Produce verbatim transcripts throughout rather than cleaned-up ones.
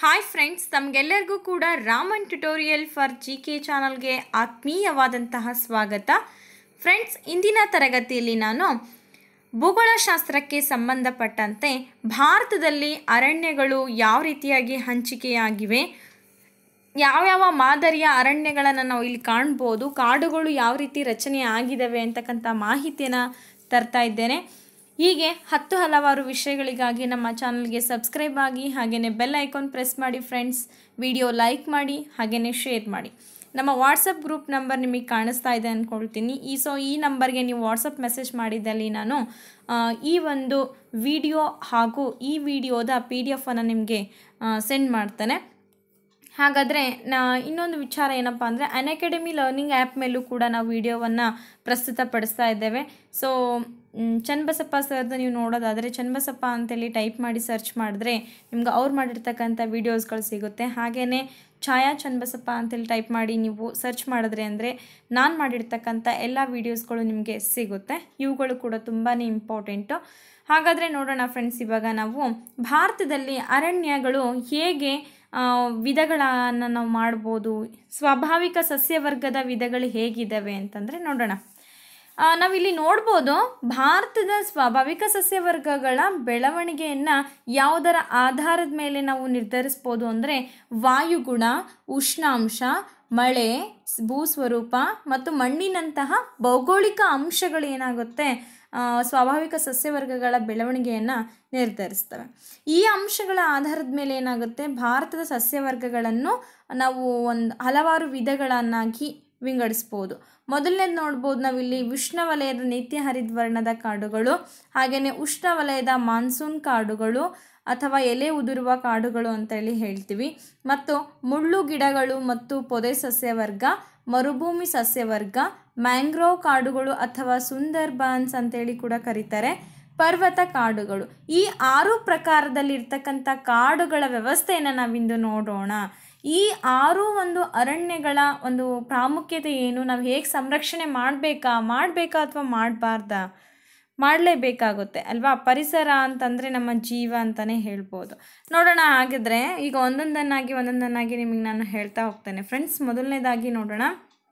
Hi friends, ತಮಗೆಲ್ಲರಿಗೂ ಕೂಡ Raman tutorial for G K ಚಾನಲ್ಗೆ ಆತ್ಮೀಯವಾದಂತಹ ಸ್ವಾಗತ. ಫ್ರೆಂಡ್ಸ್, ಇಂದಿನ ತರಗತಿಯಲ್ಲಿ ನಾನು ಭೂಗೋಳಶಾಸ್ತ್ರಕ್ಕೆ ಸಂಬಂಧಪಟ್ಟಂತೆ ಭಾರತದಲ್ಲಿ ಅರಣ್ಯಗಳು ಯಾವ ರೀತಿಯಾಗಿ ಹಂಚಿಕೆಯಾಗಿವೆ, ಯಾವ್ಯಾವ ಮಾದರಿಯ ಅರಣ್ಯಗಳನ್ನು ನಾವು ಇಲ್ಲಿ ಕಾಣ್ಬೋದು, ಕಾಡುಗಳು ಯಾವ ರೀತಿ ರಚನೆ ಆಗಿದ್ದಾವೆ ಅಂತಕ್ಕಂಥ ಮಾಹಿತಿಯನ್ನು ತರ್ತಾ ಇದ್ದೇನೆ. ಹೀಗೆ ಹತ್ತು ಹಲವಾರು ವಿಷಯಗಳಿಗಾಗಿ ನಮ್ಮ ಚಾನಲ್ಗೆ ಸಬ್ಸ್ಕ್ರೈಬ್ ಆಗಿ, ಹಾಗೆಯೇ ಬೆಲ್ ಐಕಾನ್ ಪ್ರೆಸ್ ಮಾಡಿ ಫ್ರೆಂಡ್ಸ್. ವಿಡಿಯೋ ಲೈಕ್ ಮಾಡಿ, ಹಾಗೆಯೇ ಶೇರ್ ಮಾಡಿ. ನಮ್ಮ ವಾಟ್ಸಪ್ ಗ್ರೂಪ್ ನಂಬರ್ ನಿಮಗೆ ಕಾಣಿಸ್ತಾ ಇದೆ ಅಂದ್ಕೊಳ್ತೀನಿ. ಈ ಸೊ ಈ ನಂಬರ್ಗೆ ನೀವು ವಾಟ್ಸಪ್ ಮೆಸೇಜ್ ಮಾಡಿದ್ದಲ್ಲಿ ನಾನು ಈ ಒಂದು ವಿಡಿಯೋ ಹಾಗೂ ಈ ವಿಡಿಯೋದ ಪಿ ಡಿ ಎಫನ್ನು ನಿಮಗೆ ಸೆಂಡ್ ಮಾಡ್ತೇನೆ. ಹಾಗಾದರೆ ನಾ ಇನ್ನೊಂದು ವಿಚಾರ ಏನಪ್ಪ ಅಂದರೆ, ಅನ್ಅಕಾಡೆಮಿ ಲರ್ನಿಂಗ್ ಆ್ಯಪ್ ಮೇಲೂ ಕೂಡ ನಾವು ವಿಡಿಯೋವನ್ನು ಪ್ರಸ್ತುತಪಡಿಸ್ತಾ ಇದ್ದೇವೆ. ಸೊ ಚನ್ನಬಸಪ್ಪ ಸರ್ದು ನೀವು ನೋಡೋದಾದರೆ ಚನ್ನಬಸಪ್ಪ ಅಂತೇಳಿ ಟೈಪ್ ಮಾಡಿ ಸರ್ಚ್ ಮಾಡಿದ್ರೆ ನಿಮ್ಗೆ ಅವ್ರು ಮಾಡಿರ್ತಕ್ಕಂಥ ವೀಡಿಯೋಸ್ಗಳು ಸಿಗುತ್ತೆ. ಹಾಗೆಯೇ ಛಾಯಾ ಚನ್ನಬಸಪ್ಪ ಅಂತೇಳಿ ಟೈಪ್ ಮಾಡಿ ನೀವು ಸರ್ಚ್ ಮಾಡಿದ್ರೆ ಅಂದರೆ ನಾನು ಮಾಡಿರ್ತಕ್ಕಂಥ ಎಲ್ಲ ವೀಡಿಯೋಸ್ಗಳು ನಿಮಗೆ ಸಿಗುತ್ತೆ. ಇವುಗಳು ಕೂಡ ತುಂಬಾ ಇಂಪಾರ್ಟೆಂಟು. ಹಾಗಾದರೆ ನೋಡೋಣ ಫ್ರೆಂಡ್ಸ್, ಇವಾಗ ನಾವು ಭಾರತದಲ್ಲಿ ಅರಣ್ಯಗಳು ಹೇಗೆ ವಿಧಗಳನ್ನು ನಾವು ಮಾಡ್ಬೋದು, ಸ್ವಾಭಾವಿಕ ಸಸ್ಯವರ್ಗದ ವಿಧಗಳು ಹೇಗಿದ್ದಾವೆ ಅಂತಂದರೆ ನೋಡೋಣ. ನಾವಿಲ್ಲಿ ನೋಡ್ಬೋದು, ಭಾರತದ ಸ್ವಾಭಾವಿಕ ಸಸ್ಯವರ್ಗಗಳ ಬೆಳವಣಿಗೆಯನ್ನು ಯಾವುದರ ಆಧಾರದ ಮೇಲೆ ನಾವು ನಿರ್ಧರಿಸ್ಬೋದು ಅಂದರೆ ವಾಯುಗುಣ, ಉಷ್ಣಾಂಶ, ಮಳೆ, ಭೂಸ್ವರೂಪ ಮತ್ತು ಮಣ್ಣಿನಂತಹ ಭೌಗೋಳಿಕ ಅಂಶಗಳು ಏನಾಗುತ್ತೆ ಸ್ವಾಭಾವಿಕ ಸಸ್ಯವರ್ಗಗಳ ಬೆಳವಣಿಗೆಯನ್ನು ನಿರ್ಧರಿಸ್ತವೆ. ಈ ಅಂಶಗಳ ಆಧಾರದ ಮೇಲೆ ಏನಾಗುತ್ತೆ ಭಾರತದ ಸಸ್ಯವರ್ಗಗಳನ್ನು ನಾವು ಒಂದು ಹಲವಾರು ವಿಧಗಳನ್ನಾಗಿ ವಿಂಗಡಿಸ್ಬೋದು. ಮೊದಲನೇದು ನೋಡ್ಬೋದು ನಾವಿಲ್ಲಿ ಉಷ್ಣವಲಯದ ನಿತ್ಯ ಹರಿದ್ವರ್ಣದ ಕಾಡುಗಳು, ಹಾಗೆಯೇ ಉಷ್ಣವಲಯದ ಮಾನ್ಸೂನ್ ಕಾಡುಗಳು ಅಥವಾ ಎಲೆ ಉದುರುವ ಕಾಡುಗಳು ಅಂತೇಳಿ ಹೇಳ್ತೀವಿ. ಮತ್ತು ಮುಳ್ಳು ಗಿಡಗಳು ಮತ್ತು ಪೊದೆ ಸಸ್ಯವರ್ಗ, ಮರುಭೂಮಿ ಸಸ್ಯವರ್ಗ, ಮ್ಯಾಂಗ್ರೋವ್ ಕಾಡುಗಳು ಅಥವಾ ಸುಂದರ್ಬಾನ್ಸ್ ಅಂತೇಳಿ ಕೂಡ ಕರೀತಾರೆ, ಪರ್ವತ ಕಾಡುಗಳು. ಈ ಆರು ಪ್ರಕಾರದಲ್ಲಿರ್ತಕ್ಕಂಥ ಕಾಡುಗಳ ವ್ಯವಸ್ಥೆಯನ್ನು ನಾವಿಂದು ನೋಡೋಣ. ಈ ಆರು ಒಂದು ಅರಣ್ಯಗಳ ಒಂದು ಪ್ರಾಮುಖ್ಯತೆ ಏನು, ನಾವು ಹೇಗೆ ಸಂರಕ್ಷಣೆ ಮಾಡಬೇಕಾ ಮಾಡಬೇಕಾ ಅಥವಾ ಮಾಡಬಾರ್ದಾ, ಮಾಡಲೇಬೇಕಾಗುತ್ತೆ ಅಲ್ವಾ. ಪರಿಸರ ಅಂತಂದರೆ ನಮ್ಮ ಜೀವ ಅಂತಲೇ ಹೇಳ್ಬೋದು. ನೋಡೋಣ. ಹಾಗಿದ್ರೆ ಈಗ ಒಂದೊಂದನ್ನಾಗಿ ಒಂದೊಂದನ್ನಾಗಿ ನಿಮಗೆ ನಾನು ಹೇಳ್ತಾ ಹೋಗ್ತೇನೆ ಫ್ರೆಂಡ್ಸ್. ಮೊದಲನೇದಾಗಿ ನೋಡೋಣ,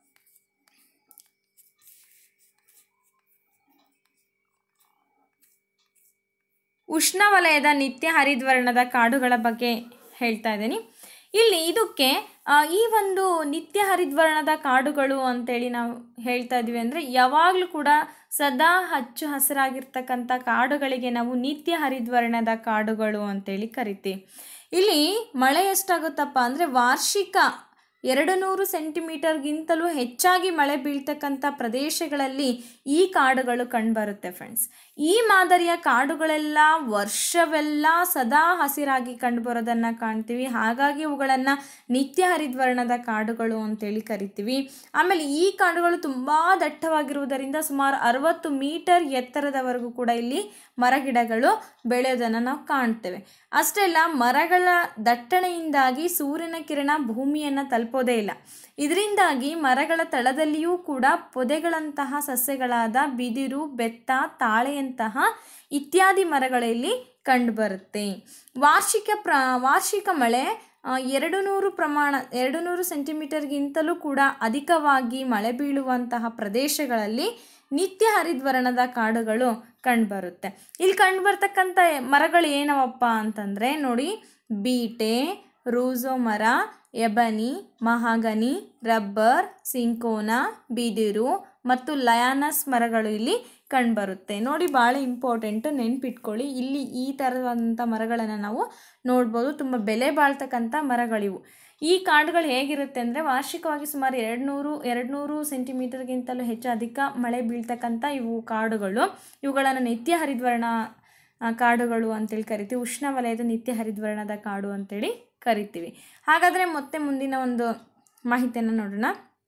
ಉಷ್ಣವಲಯದ ನಿತ್ಯ ಹರಿದ್ವರ್ಣದ ಕಾಡುಗಳ ಬಗ್ಗೆ ಹೇಳ್ತಾ ಇದ್ದೀನಿ. ಇಲ್ಲಿ ಇದಕ್ಕೆ ಈ ಒಂದು ನಿತ್ಯ ಹರಿದ್ವರ್ಣದ ಕಾಡುಗಳು ಅಂತೇಳಿ ನಾವು ಹೇಳ್ತಾ ಇದ್ವಿ ಅಂದರೆ ಯಾವಾಗಲೂ ಕೂಡ ಸದಾ ಹಚ್ಚು ಹಸಿರಾಗಿರ್ತಕ್ಕಂಥ ಕಾಡುಗಳಿಗೆ ನಾವು ನಿತ್ಯ ಹರಿದ್ವರ್ಣದ ಕಾಡುಗಳು ಅಂತೇಳಿ ಕರಿತೀವಿ. ಇಲ್ಲಿ ಮಳೆ ಎಷ್ಟಾಗುತ್ತಪ್ಪ ಅಂದರೆ ವಾರ್ಷಿಕ ಎರಡು ನೂರು ಸೆಂಟಿಮೀಟರ್ಗಿಂತಲೂ ಹೆಚ್ಚಾಗಿ ಮಳೆ ಬೀಳ್ತಕ್ಕಂಥ ಪ್ರದೇಶಗಳಲ್ಲಿ ಈ ಕಾಡುಗಳು ಕಂಡುಬರುತ್ತೆ ಫ್ರೆಂಡ್ಸ್. ಈ ಮಾದರಿಯ ಕಾಡುಗಳೆಲ್ಲ ವರ್ಷವೆಲ್ಲ ಸದಾ ಹಸಿರಾಗಿ ಕಂಡುಬರೋದನ್ನು ಕಾಣ್ತೀವಿ. ಹಾಗಾಗಿ ಇವುಗಳನ್ನು ನಿತ್ಯ ಹರಿದ್ವರ್ಣದ ಕಾಡುಗಳು ಅಂತೇಳಿ ಕರಿತೀವಿ. ಆಮೇಲೆ ಈ ಕಾಡುಗಳು ತುಂಬ ದಟ್ಟವಾಗಿರುವುದರಿಂದ ಸುಮಾರು ಅರವತ್ತು ಮೀಟರ್ ಎತ್ತರದವರೆಗೂ ಕೂಡ ಇಲ್ಲಿ ಮರಗಿಡಗಳು ಬೆಳೆಯೋದನ್ನು ನಾವು ಕಾಣ್ತೇವೆ. ಅಷ್ಟೇ ಅಲ್ಲ, ಮರಗಳ ದಟ್ಟಣೆಯಿಂದಾಗಿ ಸೂರ್ಯನ ಕಿರಣ ಭೂಮಿಯನ್ನು ತಲುಪೋದೇ ಇಲ್ಲ. ಇದರಿಂದಾಗಿ ಮರಗಳ ತಳದಲ್ಲಿಯೂ ಕೂಡ ಪೊದೆಗಳಂತಹ ಸಸ್ಯಗಳಾದ ಬಿದಿರು, ಬೆತ್ತ, ತಾಳೆಯಂತಹ ಇತ್ಯಾದಿ ಮರಗಳಲ್ಲಿ ಕಂಡುಬರುತ್ತೆ. ವಾರ್ಷಿಕ ಪ್ರ ವಾರ್ಷಿಕ ಮಳೆ ಎರಡು ನೂರು ಪ್ರಮಾಣ ಎರಡು ನೂರು ಸೆಂಟಿಮೀಟರ್ಗಿಂತಲೂ ಕೂಡ ಅಧಿಕವಾಗಿ ಮಳೆ ಬೀಳುವಂತಹ ಪ್ರದೇಶಗಳಲ್ಲಿ ನಿತ್ಯ ಹರಿದ್ವರ್ಣದ ಕಾಡುಗಳು ಕಂಡುಬರುತ್ತೆ. ಇಲ್ಲಿ ಕಂಡುಬರ್ತಕ್ಕಂಥ ಮರಗಳು ಏನವಪ್ಪ ಅಂತಂದರೆ ನೋಡಿ, ಬೀಟೆ, ರೂಸೋ ಮರ, ಎಬನಿ, ಮಹಾಗನಿ, ರಬ್ಬರ್, ಸಿಂಕೋನಾ, ಬಿದಿರು ಮತ್ತು ಲಯಾನಸ್ ಮರಗಳು ಇಲ್ಲಿ ಕಂಡುಬರುತ್ತೆ. ನೋಡಿ, ಭಾಳ ಇಂಪಾರ್ಟೆಂಟು, ನೆನ್ಪಿಟ್ಕೊಳ್ಳಿ. ಇಲ್ಲಿ ಈ ಥರದಂಥ ಮರಗಳನ್ನು ನಾವು ನೋಡ್ಬೋದು. ತುಂಬ ಬೆಲೆ ಬಾಳ್ತಕ್ಕಂಥ ಮರಗಳಿವು. ಈ ಕಾಡುಗಳು ಹೇಗಿರುತ್ತೆ ಅಂದರೆ ವಾರ್ಷಿಕವಾಗಿ ಸುಮಾರು ಎರಡು ನೂರು ಎರಡು ನೂರು ಸೆಂಟಿಮೀಟರ್ಗಿಂತಲೂ ಹೆಚ್ಚು ಅಧಿಕ ಮಳೆ ಬೀಳ್ತಕ್ಕಂಥ ಇವು ಕಾಡುಗಳು. ಇವುಗಳನ್ನು ನಿತ್ಯ ಹರಿದ್ವರ್ಣ ಕಾಡುಗಳು ಅಂತೇಳಿ ಕರಿತೀವಿ. ಉಷ್ಣವಲಯದ ನಿತ್ಯ ಹರಿದ್ವರ್ಣದ ಕಾಡು ಅಂತೇಳಿ ಕರಿತೀವಿ. ಹಾಗಾದರೆ ಮತ್ತೆ ಮುಂದಿನ ಒಂದು ಮಾಹಿತಿಯನ್ನು ನೋಡೋಣ.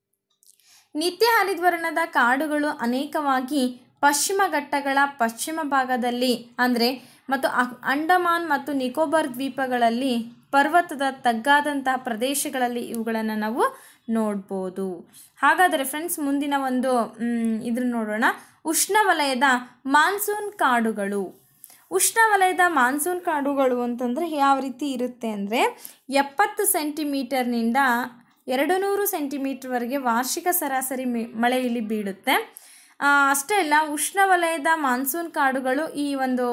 ನಿತ್ಯ ಹರಿದ್ವರ್ಣದ ಕಾಡುಗಳು ಅನೇಕವಾಗಿ ಪಶ್ಚಿಮ ಘಟ್ಟಗಳ ಪಶ್ಚಿಮ ಭಾಗದಲ್ಲಿ ಅಂದರೆ ಮತ್ತು ಅಂಡಮಾನ್ ಮತ್ತು ನಿಕೋಬಾರ್ ದ್ವೀಪಗಳಲ್ಲಿ ಪರ್ವತದ ತಗ್ಗಾದಂತಹ ಪ್ರದೇಶಗಳಲ್ಲಿ ಇವುಗಳನ್ನು ನಾವು ನೋಡ್ಬೋದು. ಹಾಗಾದರೆ ಫ್ರೆಂಡ್ಸ್, ಮುಂದಿನ ಒಂದು ಇದ್ರ ನೋಡೋಣ, ಉಷ್ಣವಲಯದ ಮಾನ್ಸೂನ್ ಕಾಡುಗಳು. ಉಷ್ಣವಲಯದ ಮಾನ್ಸೂನ್ ಕಾಡುಗಳು ಅಂತಂದರೆ ಯಾವ ರೀತಿ ಇರುತ್ತೆ ಅಂದರೆ ಎಪ್ಪತ್ತು ಸೆಂಟಿಮೀಟರ್ನಿಂದ ಎರಡು ನೂರು ಸೆಂಟಿಮೀಟರ್ವರೆಗೆ ವಾರ್ಷಿಕ ಸರಾಸರಿ ಮಳೆ ಇಲ್ಲಿ ಬೀಳುತ್ತೆ. ಅಷ್ಟೇ ಅಲ್ಲ, ಉಷ್ಣವಲಯದ ಮಾನ್ಸೂನ್ ಕಾಡುಗಳು ಈ ಒಂದು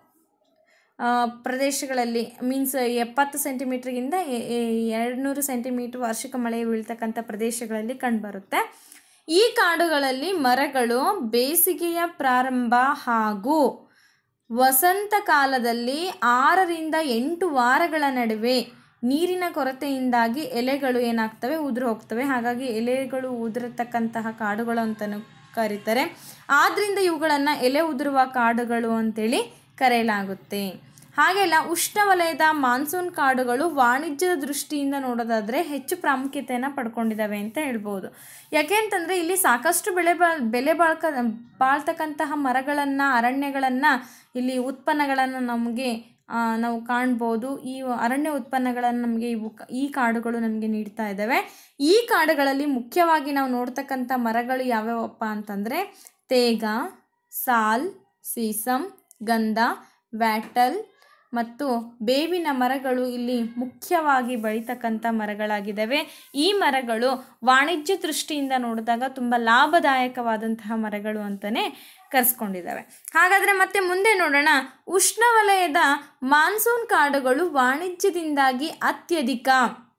ಪ್ರದೇಶಗಳಲ್ಲಿ ಮೀನ್ಸ್ ಎಪ್ಪತ್ತು ಸೆಂಟಿಮೀಟ್ರಿಗಿಂತ ಎರಡು ನೂರು ಸೆಂಟಿಮೀಟ್ರ್ ವಾರ್ಷಿಕ ಮಳೆ ಬೀಳ್ತಕ್ಕಂಥ ಪ್ರದೇಶಗಳಲ್ಲಿ ಕಂಡುಬರುತ್ತೆ. ಈ ಕಾಡುಗಳಲ್ಲಿ ಮರಗಳು ಬೇಸಿಗೆಯ ಪ್ರಾರಂಭ ಹಾಗೂ ವಸಂತ ಕಾಲದಲ್ಲಿ ಆರರಿಂದ ಎಂಟು ವಾರಗಳ ನಡುವೆ ನೀರಿನ ಕೊರತೆಯಿಂದಾಗಿ ಎಲೆಗಳು ಏನಾಗ್ತವೆ, ಉದುರು ಹೋಗ್ತವೆ. ಹಾಗಾಗಿ ಎಲೆಗಳು ಉದುರತಕ್ಕಂತಹ ಕಾಡುಗಳು ಅಂತಲೂ ಕರೀತಾರೆ. ಆದ್ದರಿಂದ ಇವುಗಳನ್ನು ಎಲೆ ಉದುರುವ ಕಾಡುಗಳು ಅಂತೇಳಿ ಕರೆಯಲಾಗುತ್ತೆ. ಹಾಗೆಲ್ಲ ಉಷ್ಣವಲಯದ ಮಾನ್ಸೂನ್ ಕಾಡುಗಳು ವಾಣಿಜ್ಯದ ದೃಷ್ಟಿಯಿಂದ ನೋಡೋದಾದರೆ ಹೆಚ್ಚು ಪ್ರಾಮುಖ್ಯತೆಯನ್ನು ಪಡ್ಕೊಂಡಿದ್ದಾವೆ ಅಂತ ಹೇಳ್ಬೋದು. ಯಾಕೆ ಅಂತಂದರೆ ಇಲ್ಲಿ ಸಾಕಷ್ಟು ಬೆಳೆ ಬಾ ಬೆಲೆ ಬಾಳ್ಕ ಬಾಳ್ತಕ್ಕಂತಹ ಮರಗಳನ್ನು, ಅರಣ್ಯಗಳನ್ನು, ಇಲ್ಲಿ ಉತ್ಪನ್ನಗಳನ್ನು ನಮಗೆ ನಾವು ಕಾಣ್ಬೋದು. ಈ ಅರಣ್ಯ ಉತ್ಪನ್ನಗಳನ್ನು ನಮಗೆ ಇವು ಈ ಕಾಡುಗಳು ನಮಗೆ ನೀಡ್ತಾ ಇದ್ದಾವೆ. ಈ ಕಾಡುಗಳಲ್ಲಿ ಮುಖ್ಯವಾಗಿ ನಾವು ನೋಡ್ತಕ್ಕಂಥ ಮರಗಳು ಯಾವ್ಯಾವಪ್ಪ ಅಂತಂದರೆ ತೇಗ, ಸಾಲ್, ಸೀಸಮ್, ಗಂಧ, ವ್ಯಾಟಲ್ ಮತ್ತು ಬೇವಿನ ಮರಗಳು ಇಲ್ಲಿ ಮುಖ್ಯವಾಗಿ ಬೆಳೀತಕ್ಕಂಥ ಮರಗಳಾಗಿದ್ದಾವೆ. ಈ ಮರಗಳು ವಾಣಿಜ್ಯ ದೃಷ್ಟಿಯಿಂದ ನೋಡಿದಾಗ ತುಂಬ ಲಾಭದಾಯಕವಾದಂತಹ ಮರಗಳು ಅಂತಲೇ ಕರೆಸ್ಕೊಂಡಿದ್ದಾವೆ. ಹಾಗಾದರೆ ಮತ್ತೆ ಮುಂದೆ ನೋಡೋಣ. ಉಷ್ಣವಲಯದ ಮಾನ್ಸೂನ್ ಕಾಡುಗಳು ವಾಣಿಜ್ಯದಿಂದಾಗಿ ಅತ್ಯಧಿಕ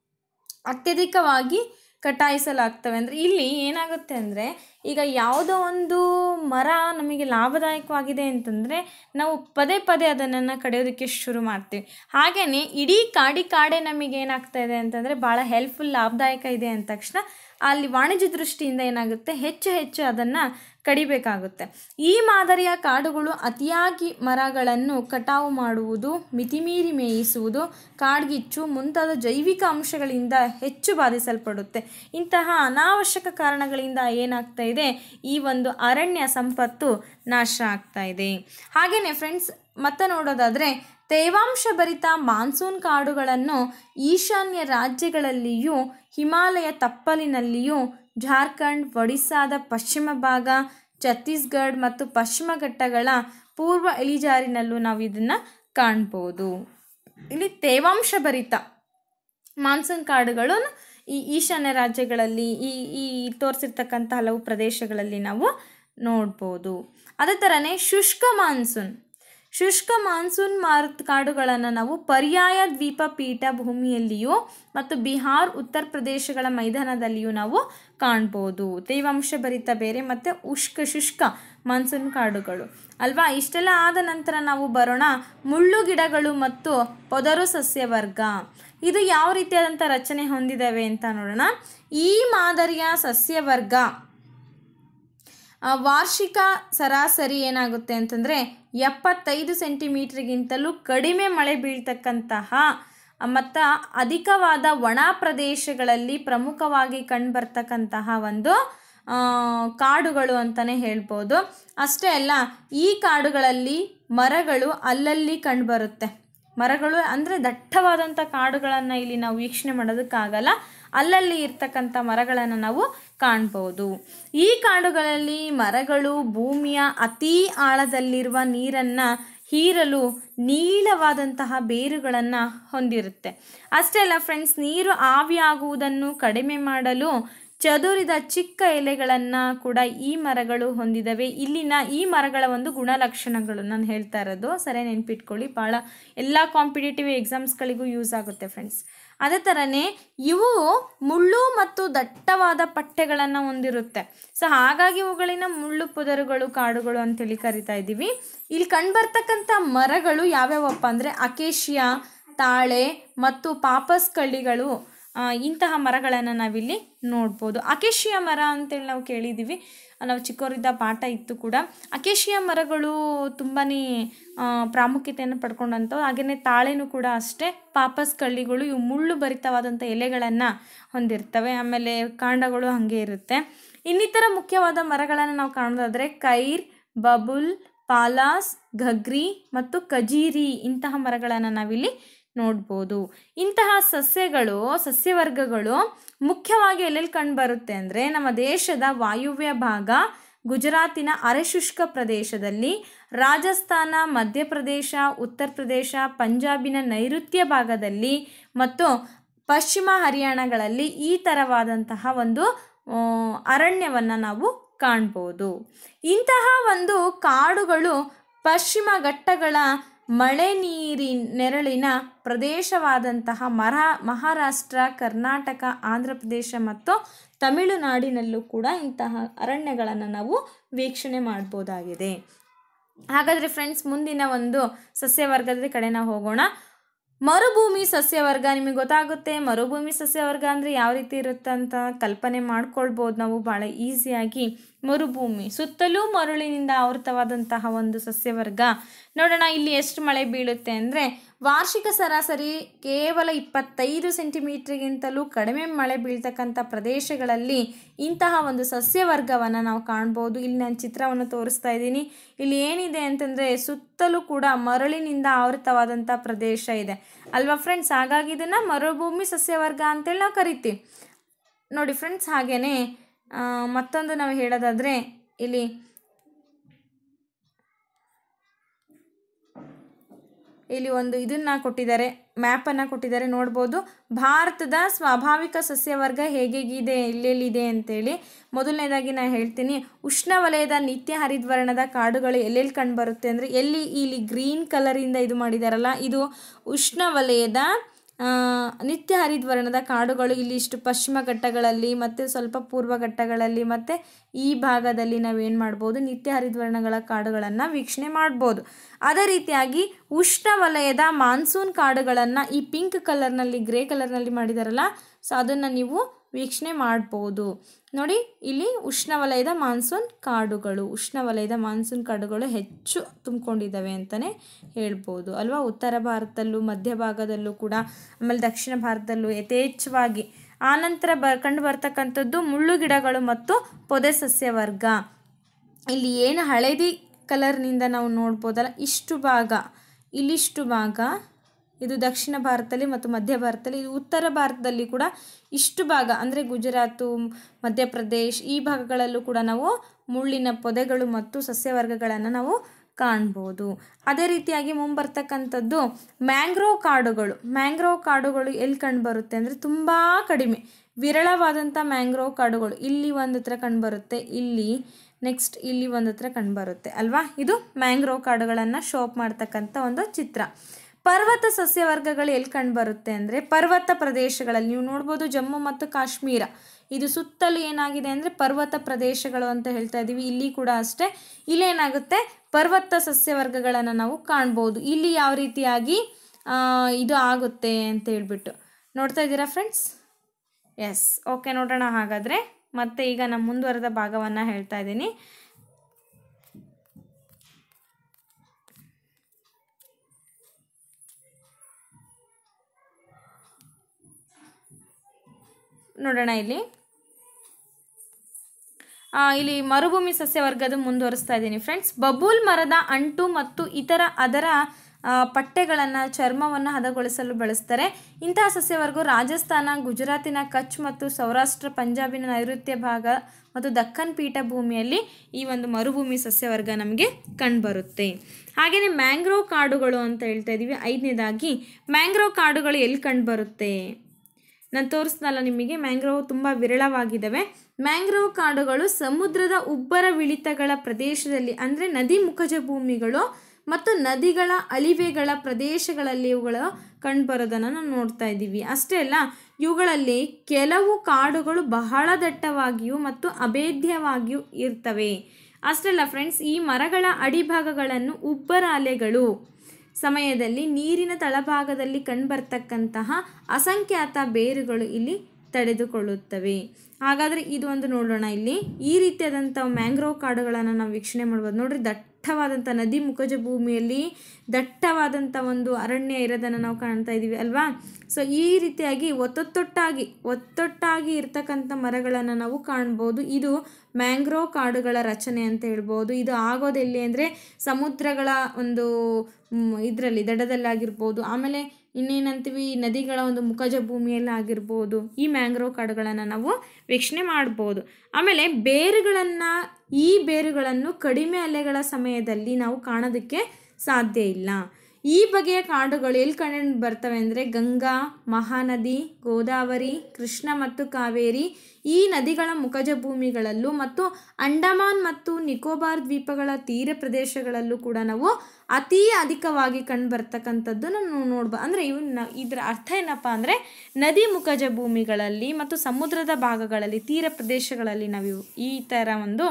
ಅತ್ಯಧಿಕವಾಗಿ ಕಟಾಯಿಸಲಾಗ್ತವೆ. ಅಂದರೆ ಇಲ್ಲಿ ಏನಾಗುತ್ತೆ ಅಂದರೆ ಈಗ ಯಾವುದೋ ಒಂದು ಮರ ನಮಗೆ ಲಾಭದಾಯಕವಾಗಿದೆ ಅಂತಂದರೆ ನಾವು ಪದೇ ಪದೇ ಅದನ್ನು ಕಡಿಯೋದಕ್ಕೆ ಶುರು ಮಾಡ್ತೀವಿ. ಹಾಗೆಯೇ ಇಡೀ ಕಾಡಿ ಕಾಡೆ ನಮಗೆ ಏನಾಗ್ತಾ ಇದೆ ಅಂತಂದರೆ ಭಾಳ ಹೆಲ್ಪ್ಫುಲ್, ಲಾಭದಾಯಕ ಇದೆ ಅಂದ ತಕ್ಷಣ ಅಲ್ಲಿ ವಾಣಿಜ್ಯ ದೃಷ್ಟಿಯಿಂದ ಏನಾಗುತ್ತೆ, ಹೆಚ್ಚು ಹೆಚ್ಚು ಅದನ್ನು ಕಡಿಬೇಕಾಗುತ್ತೆ. ಈ ಮಾದರಿಯ ಕಾಡುಗಳು ಅತಿಯಾಗಿ ಮರಗಳನ್ನು ಕಟಾವು ಮಾಡುವುದು, ಮಿತಿಮೀರಿ ಮೇಯಿಸುವುದು, ಕಾಡ್ಗಿಚ್ಚು ಮುಂತಾದ ಜೈವಿಕ ಅಂಶಗಳಿಂದ ಹೆಚ್ಚು ಬಾಧಿಸಲ್ಪಡುತ್ತೆ. ಇಂತಹ ಅನಾವಶ್ಯಕ ಕಾರಣಗಳಿಂದ ಏನಾಗ್ತಾ ಇದೆ, ಈ ಒಂದು ಅರಣ್ಯ ಸಂಪತ್ತು ನಾಶ ಆಗ್ತಾ ಇದೆ. ಹಾಗೆಯೇ ಫ್ರೆಂಡ್ಸ್ ಮತ್ತೆ ನೋಡೋದಾದರೆ ತೇವಾಂಶ ಭರಿತ ಮಾನ್ಸೂನ್ ಕಾಡುಗಳನ್ನು ಈಶಾನ್ಯ ರಾಜ್ಯಗಳಲ್ಲಿಯೂ ಹಿಮಾಲಯ ತಪ್ಪಲಿನಲ್ಲಿಯೂ ಜಾರ್ಖಂಡ್, ಒಡಿಸ್ಸಾದ ಪಶ್ಚಿಮ ಭಾಗ, ಛತ್ತೀಸ್ಗಢ ಮತ್ತು ಪಶ್ಚಿಮ ಘಟ್ಟಗಳ ಪೂರ್ವ ಇಳಿಜಾರಿನಲ್ಲೂ ನಾವು ಇದನ್ನು ಕಾಣ್ಬೋದು. ಇಲ್ಲಿ ತೇವಾಂಶ ಭರಿತ ಮಾನ್ಸೂನ್ ಕಾಡುಗಳು ಈ ಈಶಾನ್ಯ ರಾಜ್ಯಗಳಲ್ಲಿ ಈ ಈ ತೋರಿಸಿರ್ತಕ್ಕಂಥ ಹಲವು ಪ್ರದೇಶಗಳಲ್ಲಿ ನಾವು ನೋಡ್ಬೋದು. ಅದೇ ಥರನೇ ಶುಷ್ಕ ಮಾನ್ಸೂನ್ ಶುಷ್ಕ ಮಾನ್ಸೂನ್ ಮಾರುತ್ ಕಾಡುಗಳನ್ನು ನಾವು ಪರ್ಯಾಯ ದ್ವೀಪ ಪೀಠ ಭೂಮಿಯಲ್ಲಿಯೂ ಮತ್ತು ಬಿಹಾರ್, ಉತ್ತರ ಪ್ರದೇಶಗಳ ಮೈದಾನದಲ್ಲಿಯೂ ನಾವು ಕಾಣ್ಬೋದು. ತೇವಾಂಶ ಭರಿತ ಬೇರೆ ಮತ್ತು ಉಷ್ಕ ಶುಷ್ಕ ಮಾನ್ಸೂನ್ ಕಾಡುಗಳು ಅಲ್ವಾ. ಇಷ್ಟೆಲ್ಲ ಆದ ನಂತರ ನಾವು ಬರೋಣ ಮುಳ್ಳು ಗಿಡಗಳು ಮತ್ತು ಪೊದರು ಸಸ್ಯವರ್ಗ. ಇದು ಯಾವ ರೀತಿಯಾದಂಥ ರಚನೆ ಹೊಂದಿದ್ದಾವೆ ಅಂತ ನೋಡೋಣ. ಈ ಮಾದರಿಯ ಸಸ್ಯವರ್ಗ ವಾರ್ಷಿಕ ಸರಾಸರಿ ಏನಾಗುತ್ತೆ ಅಂತಂದರೆ ಎಪ್ಪತ್ತೈದು ಸೆಂಟಿಮೀಟ್ರಿಗಿಂತಲೂ ಕಡಿಮೆ ಮಳೆ ಬೀಳ್ತಕ್ಕಂತಹ ಮತ್ತು ಅಧಿಕವಾದ ಒಣ ಪ್ರದೇಶಗಳಲ್ಲಿ ಪ್ರಮುಖವಾಗಿ ಕಂಡುಬರ್ತಕ್ಕಂತಹ ಒಂದು ಕಾಡುಗಳು ಅಂತಲೇ ಹೇಳ್ಬೋದು. ಅಷ್ಟೇ ಅಲ್ಲ, ಈ ಕಾಡುಗಳಲ್ಲಿ ಮರಗಳು ಅಲ್ಲಲ್ಲಿ ಕಂಡುಬರುತ್ತೆ. ಮರಗಳು ಅಂದರೆ ದಟ್ಟವಾದಂಥ ಕಾಡುಗಳನ್ನು ಇಲ್ಲಿ ನಾವು ವೀಕ್ಷಣೆ ಮಾಡೋದಕ್ಕಾಗಲ್ಲ, ಅಲ್ಲಲ್ಲಿ ಇರ್ತಕ್ಕಂಥ ಮರಗಳನ್ನು ನಾವು ಕಾಣ್ಬೋದು. ಈ ಕಾಡುಗಳಲ್ಲಿ ಮರಗಳು ಭೂಮಿಯ ಅತಿ ಆಳದಲ್ಲಿರುವ ನೀರನ್ನು ಹೀರಲು ನೀಳವಾದಂತಹ ಬೇರುಗಳನ್ನು ಹೊಂದಿರುತ್ತೆ. ಅಷ್ಟೇ ಅಲ್ಲ ಫ್ರೆಂಡ್ಸ್, ನೀರು ಆವಿಯಾಗುವುದನ್ನು ಕಡಿಮೆ ಮಾಡಲು ಚದುರಿದ ಚಿಕ್ಕ ಎಲೆಗಳನ್ನು ಕೂಡ ಈ ಮರಗಳು ಹೊಂದಿದ್ದಾವೆ. ಇಲ್ಲಿನ ಈ ಮರಗಳ ಒಂದು ಗುಣಲಕ್ಷಣಗಳು ನಾನು ಹೇಳ್ತಾ ಇರೋದು ಸರಿ ನೆನ್ಪಿಟ್ಕೊಳ್ಳಿ, ಭಾಳ ಎಲ್ಲ ಕಾಂಪಿಟೇಟಿವ್ ಎಕ್ಸಾಮ್ಸ್ಗಳಿಗೂ ಯೂಸ್ ಆಗುತ್ತೆ ಫ್ರೆಂಡ್ಸ್. ಅದೇ ಥರನೇ ಇವು ಮುಳ್ಳು ಮತ್ತು ದಟ್ಟವಾದ ಪಟ್ಟೆಗಳನ್ನು ಹೊಂದಿರುತ್ತೆ. ಸೊ ಹಾಗಾಗಿ ಇವುಗಳಿನ ಮುಳ್ಳು ಪೊದರುಗಳು ಕಾಡುಗಳು ಅಂತೇಳಿ ಕರಿತಾ ಇದ್ದೀವಿ. ಇಲ್ಲಿ ಕಂಡುಬರ್ತಕ್ಕಂಥ ಮರಗಳು ಯಾವ್ಯಾವಪ್ಪ ಅಂದರೆ ಅಕೇಶಿಯಾ, ತಾಳೆ ಮತ್ತು ಪಾಪಸ್ ಕಳ್ಳಿಗಳು. ಇಂತಹ ಮರಗಳನ್ನು ನಾವಿಲ್ಲಿ ನೋಡ್ಬೋದು. ಅಕೇಶಿಯಾ ಮರ ಅಂತೇಳಿ ನಾವು ಕೇಳಿದ್ದೀವಿ, ನಾವು ಚಿಕ್ಕವರಿದ್ದ ಪಾಠ ಇತ್ತು ಕೂಡ. ಅಕೇಶಿಯಾ ಮರಗಳು ತುಂಬಾ ಪ್ರಾಮುಖ್ಯತೆಯನ್ನು ಪಡ್ಕೊಂಡಂಥವು. ಹಾಗೆಯೇ ತಾಳೆನೂ ಕೂಡ ಅಷ್ಟೇ. ಪಾಪಸ್ ಕಳ್ಳಿಗಳು ಇವು ಮುಳ್ಳು ಭರಿತವಾದಂಥ ಎಲೆಗಳನ್ನು ಹೊಂದಿರ್ತವೆ. ಆಮೇಲೆ ಕಾಂಡಗಳು ಹಾಗೆ ಇರುತ್ತೆ. ಇನ್ನಿತರ ಮುಖ್ಯವಾದ ಮರಗಳನ್ನು ನಾವು ಕಾಣೋದಾದರೆ ಕೈರ್, ಬಬುಲ್, ಪಾಲಾಸ್, ಘಗ್ರಿ ಮತ್ತು ಕಜೀರಿ ಇಂತಹ ಮರಗಳನ್ನು ನಾವಿಲ್ಲಿ ನೋಡ್ಬೋದು. ಇಂತಹ ಸಸ್ಯಗಳು ಸಸ್ಯವರ್ಗಗಳು ಮುಖ್ಯವಾಗಿ ಎಲ್ಲೆಲ್ಲಿ ಕಂಡುಬರುತ್ತೆ ಅಂದರೆ ನಮ್ಮ ದೇಶದ ವಾಯುವ್ಯ ಭಾಗ, ಗುಜರಾತಿನ ಅರೆಶುಷ್ಕ ಪ್ರದೇಶದಲ್ಲಿ, ರಾಜಸ್ಥಾನ, ಮಧ್ಯಪ್ರದೇಶ, ಉತ್ತರ ಪ್ರದೇಶ, ಪಂಜಾಬಿನ ನೈಋತ್ಯ ಭಾಗದಲ್ಲಿ ಮತ್ತು ಪಶ್ಚಿಮ ಹರಿಯಾಣಗಳಲ್ಲಿ ಈ ಥರವಾದಂತಹ ಒಂದು ಅರಣ್ಯವನ್ನು ನಾವು ಕಾಣ್ಬೋದು. ಇಂತಹ ಒಂದು ಕಾಡುಗಳು ಪಶ್ಚಿಮ ಘಟ್ಟಗಳ ಮಳೆ ನೀರಿ ನೆರಳಿನ ಪ್ರದೇಶವಾದಂತಹ ಮರ ಮಹಾರಾಷ್ಟ್ರ, ಕರ್ನಾಟಕ, ಆಂಧ್ರ ಪ್ರದೇಶ ಮತ್ತು ತಮಿಳುನಾಡಿನಲ್ಲೂ ಕೂಡ ಇಂತಹ ಅರಣ್ಯಗಳನ್ನು ನಾವು ವೀಕ್ಷಣೆ ಮಾಡ್ಬೋದಾಗಿದೆ. ಹಾಗಾದರೆ ಫ್ರೆಂಡ್ಸ್, ಮುಂದಿನ ಒಂದು ಸಸ್ಯವರ್ಗದ ಕಡೆ ನಾವು ಹೋಗೋಣ. ಮರುಭೂಮಿ ಸಸ್ಯವರ್ಗ. ನಿಮಗೆ ಗೊತ್ತಾಗುತ್ತೆ ಮರುಭೂಮಿ ಸಸ್ಯವರ್ಗ ಅಂದರೆ ಯಾವ ರೀತಿ ಇರುತ್ತೆ ಅಂತ ಕಲ್ಪನೆ ಮಾಡ್ಕೊಳ್ಬೋದು ನಾವು ಭಾಳ ಈಸಿಯಾಗಿ. ಮರುಭೂಮಿ ಸುತ್ತಲೂ ಮರಳಿನಿಂದ ಆವೃತವಾದಂತಹ ಒಂದು ಸಸ್ಯವರ್ಗ. ನೋಡೋಣ ಇಲ್ಲಿ ಎಷ್ಟು ಮಳೆ ಬೀಳುತ್ತೆ ಅಂದರೆ, ವಾರ್ಷಿಕ ಸರಾಸರಿ ಕೇವಲ ಇಪ್ಪತ್ತೈದು ಸೆಂಟಿಮೀಟ್ರಿಗಿಂತಲೂ ಕಡಿಮೆ ಮಳೆ ಬೀಳ್ತಕ್ಕಂಥ ಪ್ರದೇಶಗಳಲ್ಲಿ ಇಂತಹ ಒಂದು ಸಸ್ಯವರ್ಗವನ್ನು ನಾವು ಕಾಣ್ಬೋದು. ಇಲ್ಲಿ ನಾನು ಚಿತ್ರವನ್ನು ತೋರಿಸ್ತಾ ಇದ್ದೀನಿ. ಇಲ್ಲಿ ಏನಿದೆ ಅಂತಂದರೆ ಸುತ್ತಲೂ ಕೂಡ ಮರಳಿನಿಂದ ಆವೃತವಾದಂಥ ಪ್ರದೇಶ ಇದೆ ಅಲ್ವಾ ಫ್ರೆಂಡ್ಸ್. ಹಾಗಾಗಿ ಇದನ್ನು ಮರುಭೂಮಿ ಸಸ್ಯವರ್ಗ ಅಂತೇಳಿ ನಾವು ಕರಿತೀವಿ ನೋಡಿ ಫ್ರೆಂಡ್ಸ್. ಹಾಗೆಯೇ ಮತ್ತೊಂದು ನಾವು ಹೇಳೋದಾದರೆ, ಇಲ್ಲಿ ಇಲ್ಲಿ ಒಂದು ಇದನ್ನು ಕೊಟ್ಟಿದ್ದಾರೆ, ಮ್ಯಾಪನ್ನು ಕೊಟ್ಟಿದ್ದಾರೆ ನೋಡ್ಬೋದು. ಭಾರತದ ಸ್ವಾಭಾವಿಕ ಸಸ್ಯವರ್ಗ ಹೇಗೇಗಿದೆ, ಎಲ್ಲೆಲ್ಲಿದೆ ಅಂತೇಳಿ. ಮೊದಲನೇದಾಗಿ ನಾನು ಹೇಳ್ತೀನಿ, ಉಷ್ಣವಲಯದ ನಿತ್ಯ ಹರಿದ್ವರ್ಣದ ಕಾಡುಗಳು ಎಲ್ಲೆಲ್ಲಿ ಕಂಡುಬರುತ್ತೆ ಅಂದರೆ, ಎಲ್ಲಿ ಇಲ್ಲಿ ಗ್ರೀನ್ ಕಲರಿಂದ ಇದು ಮಾಡಿದಾರಲ್ಲ, ಇದು ಉಷ್ಣವಲಯದ ನಿತ್ಯ ಹರಿದ್ವರ್ಣದ ಕಾಡುಗಳು. ಇಲ್ಲಿ ಇಷ್ಟು ಪಶ್ಚಿಮ ಘಟ್ಟಗಳಲ್ಲಿ ಮತ್ತು ಸ್ವಲ್ಪ ಪೂರ್ವ ಘಟ್ಟಗಳಲ್ಲಿ ಮತ್ತು ಈ ಭಾಗದಲ್ಲಿ ನಾವೇನು ಮಾಡ್ಬೋದು, ನಿತ್ಯ ಹರಿದ್ವರ್ಣಗಳ ಕಾಡುಗಳನ್ನು ವೀಕ್ಷಣೆ ಮಾಡ್ಬೋದು. ಅದೇ ರೀತಿಯಾಗಿ ಉಷ್ಣವಲಯದ ಮಾನ್ಸೂನ್ ಕಾಡುಗಳನ್ನು ಈ ಪಿಂಕ್ ಕಲರ್ನಲ್ಲಿ, ಗ್ರೇ ಕಲರ್ನಲ್ಲಿ ಮಾಡಿದಾರಲ್ಲ, ಸೊ ಅದನ್ನು ನೀವು ವೀಕ್ಷಣೆ ಮಾಡ್ಬೋದು ನೋಡಿ. ಇಲ್ಲಿ ಉಷ್ಣವಲಯದ ಮಾನ್ಸೂನ್ ಕಾಡುಗಳು ಉಷ್ಣವಲಯದ ಮಾನ್ಸೂನ್ ಕಾಡುಗಳು ಹೆಚ್ಚು ತುಂಬಿಕೊಂಡಿದ್ದಾವೆ ಅಂತಲೇ ಹೇಳ್ಬೋದು ಅಲ್ವಾ. ಉತ್ತರ ಭಾರತದಲ್ಲೂ ಮಧ್ಯ ಭಾಗದಲ್ಲೂ ಕೂಡ, ಆಮೇಲೆ ದಕ್ಷಿಣ ಭಾರತದಲ್ಲೂ ಯಥೇಚ್ಛವಾಗಿ. ಆನಂತರ ಬ ಕಂಡು ಬರ್ತಕ್ಕಂಥದ್ದು ಮುಳ್ಳು ಗಿಡಗಳು ಮತ್ತು ಪೊದೆ ಸಸ್ಯವರ್ಗ. ಇಲ್ಲಿ ಏನು ಹಳದಿ ಕಲರ್ನಿಂದ ನಾವು ನೋಡ್ಬೋದಲ್ಲ, ಇಷ್ಟು ಭಾಗ, ಇಲ್ಲಿಷ್ಟು ಭಾಗ ಇದು ದಕ್ಷಿಣ ಭಾರತದಲ್ಲಿ ಮತ್ತು ಮಧ್ಯ ಭಾರತದಲ್ಲಿ. ಇದು ಉತ್ತರ ಭಾರತದಲ್ಲಿ ಕೂಡ ಇಷ್ಟು ಭಾಗ ಅಂದರೆ ಗುಜರಾತು, ಮಧ್ಯಪ್ರದೇಶ್ ಈ ಭಾಗಗಳಲ್ಲೂ ಕೂಡ ನಾವು ಮುಳ್ಳಿನ ಪೊದೆಗಳು ಮತ್ತು ಸಸ್ಯವರ್ಗಗಳನ್ನು ನಾವು ಕಾಣ್ಬೋದು. ಅದೇ ರೀತಿಯಾಗಿ ಮುಂಬರ್ತಕ್ಕಂಥದ್ದು ಮ್ಯಾಂಗ್ರೋವ್ ಕಾಡುಗಳು. ಮ್ಯಾಂಗ್ರೋವ್ ಕಾಡುಗಳು ಎಲ್ಲಿ ಕಂಡುಬರುತ್ತೆ ಅಂದರೆ ತುಂಬ ಕಡಿಮೆ ವಿರಳವಾದಂಥ ಮ್ಯಾಂಗ್ರೋವ್ ಕಾಡುಗಳು ಇಲ್ಲಿ ಒಂದು ಹತ್ರ ಕಂಡುಬರುತ್ತೆ, ಇಲ್ಲಿ ನೆಕ್ಸ್ಟ್ ಇಲ್ಲಿ ಒಂದು ಹತ್ರ ಕಂಡುಬರುತ್ತೆ ಅಲ್ವಾ. ಇದು ಮ್ಯಾಂಗ್ರೋವ್ ಕಾಡುಗಳನ್ನು ಶೋಪ್ ಮಾಡ್ತಕ್ಕಂಥ ಒಂದು ಚಿತ್ರ. ಪರ್ವತ ಸಸ್ಯವರ್ಗಗಳು ಎಲ್ಲಿ ಕಂಡುಬರುತ್ತೆ ಅಂದರೆ ಪರ್ವತ ಪ್ರದೇಶಗಳಲ್ಲಿ. ನೀವು ನೋಡ್ಬೋದು ಜಮ್ಮು ಮತ್ತು ಕಾಶ್ಮೀರ, ಇದು ಸುತ್ತಲೂ ಏನಾಗಿದೆ ಅಂದರೆ ಪರ್ವತ ಪ್ರದೇಶಗಳು ಅಂತ ಹೇಳ್ತಾ ಇದ್ದೀವಿ. ಇಲ್ಲಿ ಕೂಡ ಅಷ್ಟೇ, ಇಲ್ಲೇನಾಗುತ್ತೆ ಪರ್ವತ ಸಸ್ಯವರ್ಗಗಳನ್ನು ನಾವು ಕಾಣ್ಬೋದು. ಇಲ್ಲಿ ಯಾವ ರೀತಿಯಾಗಿ ಇದು ಆಗುತ್ತೆ ಅಂತ ಹೇಳ್ಬಿಟ್ಟು ನೋಡ್ತಾ ಇದ್ದೀರಾ ಫ್ರೆಂಡ್ಸ್. ಎಸ್, ಓಕೆ, ನೋಡೋಣ ಹಾಗಾದರೆ. ಮತ್ತೆ ಈಗ ನಾನು ಮುಂದುವರೆದ ಭಾಗವನ್ನು ಹೇಳ್ತಾ ಇದ್ದೀನಿ. ನೋಡೋಣ ಇಲ್ಲಿ ಇಲ್ಲಿ ಮರುಭೂಮಿ ಸಸ್ಯವರ್ಗದ ಮುಂದುವರಿಸ್ತಾ ಇದ್ದೀನಿ ಫ್ರೆಂಡ್ಸ್. ಬಬೂಲ್ ಮರದ ಅಂಟು ಮತ್ತು ಇತರ ಅದರ ಪಟ್ಟೆಗಳನ್ನು, ಚರ್ಮವನ್ನು ಹದಗೊಳಿಸಲು ಬಳಸ್ತಾರೆ. ಇಂತಹ ಸಸ್ಯವರ್ಗವು ರಾಜಸ್ಥಾನ, ಗುಜರಾತಿನ ಕಚ್ ಮತ್ತು ಸೌರಾಷ್ಟ್ರ, ಪಂಜಾಬಿನ ನೈಋತ್ಯ ಭಾಗ ಮತ್ತು ದಕ್ಕನ್ ಪೀಠಭೂಮಿಯಲ್ಲಿ ಈ ಒಂದು ಮರುಭೂಮಿ ಸಸ್ಯವರ್ಗ ನಮಗೆ ಕಂಡುಬರುತ್ತೆ. ಹಾಗೆಯೇ ಮ್ಯಾಂಗ್ರೋವ್ ಕಾಡುಗಳು ಅಂತ ಹೇಳ್ತಾ ಇದ್ದೀವಿ. ಐದನೇದಾಗಿ ಮ್ಯಾಂಗ್ರೋವ್ ಕಾಡುಗಳು ಎಲ್ಲಿ ಕಂಡುಬರುತ್ತೆ ನಾನು ತೋರಿಸ್ನಲ್ಲ ನಿಮಗೆ. ಮ್ಯಾಂಗ್ರೋವ್ ತುಂಬ ವಿರಳವಾಗಿದ್ದಾವೆ. ಮ್ಯಾಂಗ್ರೋವ್ ಕಾಡುಗಳು ಸಮುದ್ರದ ಉಬ್ಬರ ಇಳಿತಗಳ ಪ್ರದೇಶದಲ್ಲಿ ಅಂದರೆ ನದಿ ಮುಖಜ ಭೂಮಿಗಳು ಮತ್ತು ನದಿಗಳ ಅಳಿವೆಗಳ ಪ್ರದೇಶಗಳಲ್ಲಿ ಇವುಗಳು ಕಂಡುಬರೋದನ್ನು ನಾವು ನೋಡ್ತಾ ಇದ್ದೀವಿ. ಅಷ್ಟೇ ಅಲ್ಲ, ಇವುಗಳಲ್ಲಿ ಕೆಲವು ಕಾಡುಗಳು ಬಹಳ ದಟ್ಟವಾಗಿಯೂ ಮತ್ತು ಅಭೇದ್ಯವಾಗಿಯೂ ಇರ್ತವೆ. ಅಷ್ಟೇ ಅಲ್ಲ ಫ್ರೆಂಡ್ಸ್, ಈ ಮರಗಳ ಅಡಿಭಾಗಗಳನ್ನು ಉಬ್ಬರ ಅಲೆಗಳು ಸಮಯದಲ್ಲಿ ನೀರಿನ ತಳಭಾಗದಲ್ಲಿ ಕಂಡುಬರ್ತಕ್ಕಂತಹ ಅಸಂಖ್ಯಾತ ಬೇರುಗಳು ಇಲ್ಲಿ ತಡೆದುಕೊಳ್ಳುತ್ತವೆ. ಹಾಗಾದರೆ ಇದು ಒಂದು ನೋಡೋಣ. ಇಲ್ಲಿ ಈ ರೀತಿಯಾದಂಥ ಮ್ಯಾಂಗ್ರೋವ್ ಕಾಡುಗಳನ್ನು ನಾವು ವೀಕ್ಷಣೆ ಮಾಡ್ಬೋದು. ನೋಡ್ರಿ, ದಟ್ಟವಾದಂಥ ನದಿ ಮುಖಜ ಭೂಮಿಯಲ್ಲಿ ದಟ್ಟವಾದಂಥ ಒಂದು ಅರಣ್ಯ ಇರೋದನ್ನು ನಾವು ಕಾಣ್ತಾ ಇದ್ದೀವಿ ಅಲ್ವಾ. ಸೊ ಈ ರೀತಿಯಾಗಿ ಒತ್ತೊತ್ತೊಟ್ಟಾಗಿ ಒತ್ತೊಟ್ಟಾಗಿ ಇರ್ತಕ್ಕಂಥ ಮರಗಳನ್ನು ನಾವು ಕಾಣ್ಬೋದು. ಇದು ಮ್ಯಾಂಗ್ರೋವ್ ಕಾಡುಗಳ ರಚನೆ ಅಂತ ಹೇಳ್ಬೋದು. ಇದು ಆಗೋದೆಲ್ಲಿ ಅಂದರೆ ಸಮುದ್ರಗಳ ಒಂದು ಇದರಲ್ಲಿ ದಡದಲ್ಲಾಗಿರ್ಬೋದು, ಆಮೇಲೆ ಇನ್ನೇನಂತೀವಿ ನದಿಗಳ ಒಂದು ಮುಖಜ ಭೂಮಿಯಲ್ಲಿ ಆಗಿರ್ಬೋದು ಈ ಮ್ಯಾಂಗ್ರೋವ್ ಕಾಡುಗಳನ್ನು ನಾವು ವೀಕ್ಷಣೆ ಮಾಡ್ಬೋದು. ಆಮೇಲೆ ಬೇರುಗಳನ್ನು ಈ ಬೇರುಗಳನ್ನು ಕಡಿಮೆ ಅಲೆಗಳ ಸಮಯದಲ್ಲಿ ನಾವು ಕಾಣೋದಕ್ಕೆ ಸಾಧ್ಯ ಇಲ್ಲ. ಈ ಬಗೆಯ ಕಾಡುಗಳು ಎಲ್ಲಿ ಕಂಡು ಬರ್ತವೆ ಅಂದರೆ ಗಂಗಾ, ಮಹಾನದಿ, ಗೋದಾವರಿ, ಕೃಷ್ಣ ಮತ್ತು ಕಾವೇರಿ ಈ ನದಿಗಳ ಮುಖಜ ಭೂಮಿಗಳಲ್ಲೂ ಮತ್ತು ಅಂಡಮಾನ್ ಮತ್ತು ನಿಕೋಬಾರ್ ದ್ವೀಪಗಳ ತೀರ ಪ್ರದೇಶಗಳಲ್ಲೂ ಕೂಡ ನಾವು ಅತಿ ಅಧಿಕವಾಗಿ ಕಂಡು ಬರ್ತಕ್ಕಂಥದ್ದು ನಾವು ನೋಡ್ಬೋದು. ಅಂದರೆ ಇವು ನ ಇದರ ಅರ್ಥ ಏನಪ್ಪ ಅಂದರೆ ನದಿ ಮುಖಜ ಭೂಮಿಗಳಲ್ಲಿ ಮತ್ತು ಸಮುದ್ರದ ಭಾಗಗಳಲ್ಲಿ ತೀರ ಪ್ರದೇಶಗಳಲ್ಲಿ ನಾವು ಈ ಥರ ಒಂದು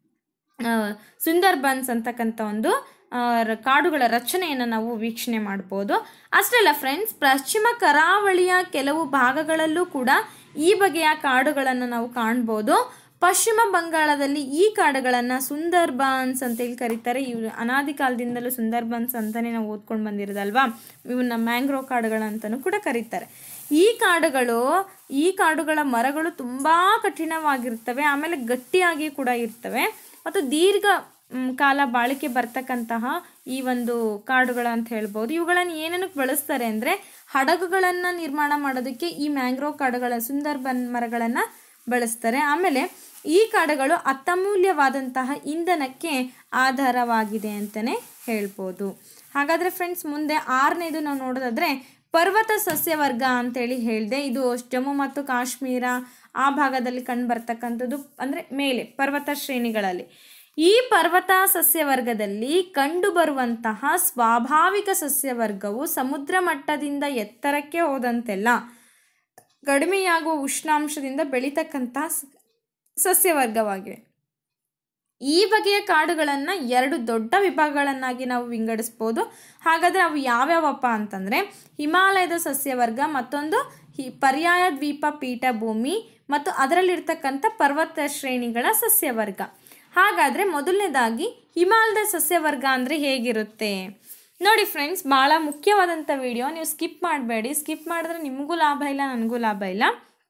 ಸುಂದರ್ಬನ್ಸ್ ಅಂತಕ್ಕಂಥ ಒಂದು ಕಾಡುಗಳ ರಚನೆಯನ್ನು ನಾವು ವೀಕ್ಷಣೆ ಮಾಡ್ಬೋದು. ಅಷ್ಟೇ ಅಲ್ಲ ಫ್ರೆಂಡ್ಸ್, ಪಶ್ಚಿಮ ಕರಾವಳಿಯ ಕೆಲವು ಭಾಗಗಳಲ್ಲೂ ಕೂಡ ಈ ಬಗೆಯ ಕಾಡುಗಳನ್ನು ನಾವು ಕಾಣ್ಬೋದು. ಪಶ್ಚಿಮ ಬಂಗಾಳದಲ್ಲಿ ಈ ಕಾಡುಗಳನ್ನು ಸುಂದರ್ಬನ್ಸ್ ಅಂತೇಳಿ ಕರೀತಾರೆ. ಇವು ಅನಾದಿ ಕಾಲದಿಂದಲೂ ಸುಂದರ್ಬನ್ಸ್ ಅಂತಲೇ ನಾವು ಓದ್ಕೊಂಡು ಬಂದಿರೋದಲ್ವಾ, ಇವನ್ನ ಮ್ಯಾಂಗ್ರೋವ್ ಕಾಡುಗಳಂತಲೂ ಕೂಡ ಕರೀತಾರೆ. ಈ ಕಾಡುಗಳು ಈ ಕಾಡುಗಳ ಮರಗಳು ತುಂಬ ಕಠಿಣವಾಗಿರ್ತವೆ, ಆಮೇಲೆ ಗಟ್ಟಿಯಾಗಿ ಕೂಡ ಇರ್ತವೆ ಮತ್ತು ದೀರ್ಘ ಕಾಲ ಬಾಳಿಕೆ ಬರ್ತಕ್ಕಂತಹ ಈ ಒಂದು ಕಾಡುಗಳು ಅಂತ ಹೇಳ್ಬೋದು. ಇವುಗಳನ್ನು ಏನೇನಕ್ಕೆ ಬಳಸ್ತಾರೆ ಅಂದರೆ ಹಡಗುಗಳನ್ನು ನಿರ್ಮಾಣ ಮಾಡೋದಕ್ಕೆ ಈ ಮ್ಯಾಂಗ್ರೋವ್ ಕಾಡುಗಳ ಸುಂದರ್ಬನ್ ಮರಗಳನ್ನು ಬಳಸ್ತಾರೆ. ಆಮೇಲೆ ಈ ಕಾಡುಗಳು ಅತ್ಯಮೂಲ್ಯವಾದಂತಹ ಇಂಧನಕ್ಕೆ ಆಧಾರವಾಗಿದೆ ಅಂತಲೇ ಹೇಳ್ಬೋದು. ಹಾಗಾದರೆ ಫ್ರೆಂಡ್ಸ್, ಮುಂದೆ ಆರನೇದು ನಾವು ನೋಡೋದಾದರೆ ಪರ್ವತ ಸಸ್ಯವರ್ಗ ಅಂತೇಳಿ ಹೇಳಿದೆ. ಇದು ಜಮ್ಮು ಮತ್ತು ಕಾಶ್ಮೀರ ಆ ಭಾಗದಲ್ಲಿ ಕಂಡು ಬರ್ತಕ್ಕಂಥದ್ದು, ಅಂದರೆ ಮೇಲೆ ಪರ್ವತ ಶ್ರೇಣಿಗಳಲ್ಲಿ. ಈ ಪರ್ವತ ಸಸ್ಯವರ್ಗದಲ್ಲಿ ಕಂಡುಬರುವಂತಹ ಸ್ವಾಭಾವಿಕ ಸಸ್ಯವರ್ಗವು ಸಮುದ್ರ ಮಟ್ಟದಿಂದ ಎತ್ತರಕ್ಕೆ ಹೋದಂತೆಲ್ಲ ಕಡಿಮೆಯಾಗುವ ಉಷ್ಣಾಂಶದಿಂದ ಬೆಳೀತಕ್ಕಂತಹ ಸಸ್ಯವರ್ಗವಾಗಿವೆ. ಈ ಬಗೆಯ ಕಾಡುಗಳನ್ನು ಎರಡು ದೊಡ್ಡ ವಿಭಾಗಗಳನ್ನಾಗಿ ನಾವು ವಿಂಗಡಿಸ್ಬೋದು. ಹಾಗಾದರೆ ಅವು ಯಾವ್ಯಾವಪ್ಪ ಅಂತಂದರೆ ಹಿಮಾಲಯದ ಸಸ್ಯವರ್ಗ, ಮತ್ತೊಂದು ಹಿ ಪರ್ಯಾಯ ದ್ವೀಪ ಪೀಠಭೂಮಿ ಮತ್ತು ಅದರಲ್ಲಿರ್ತಕ್ಕಂಥ ಪರ್ವತ ಶ್ರೇಣಿಗಳ ಸಸ್ಯವರ್ಗ. ಹಾಗಾದರೆ ಮೊದಲನೇದಾಗಿ ಹಿಮಾಲಯದ ಸಸ್ಯವರ್ಗ ಅಂದರೆ ಹೇಗಿರುತ್ತೆ ನೋಡಿ ಫ್ರೆಂಡ್ಸ್. ಭಾಳ ಮುಖ್ಯವಾದಂಥ ವಿಡಿಯೋ, ನೀವು ಸ್ಕಿಪ್ ಮಾಡಬೇಡಿ. ಸ್ಕಿಪ್ ಮಾಡಿದ್ರೆ ನಿಮಗೂ ಲಾಭ ಇಲ್ಲ, ನನಗೂ ಲಾಭ ಇಲ್ಲ.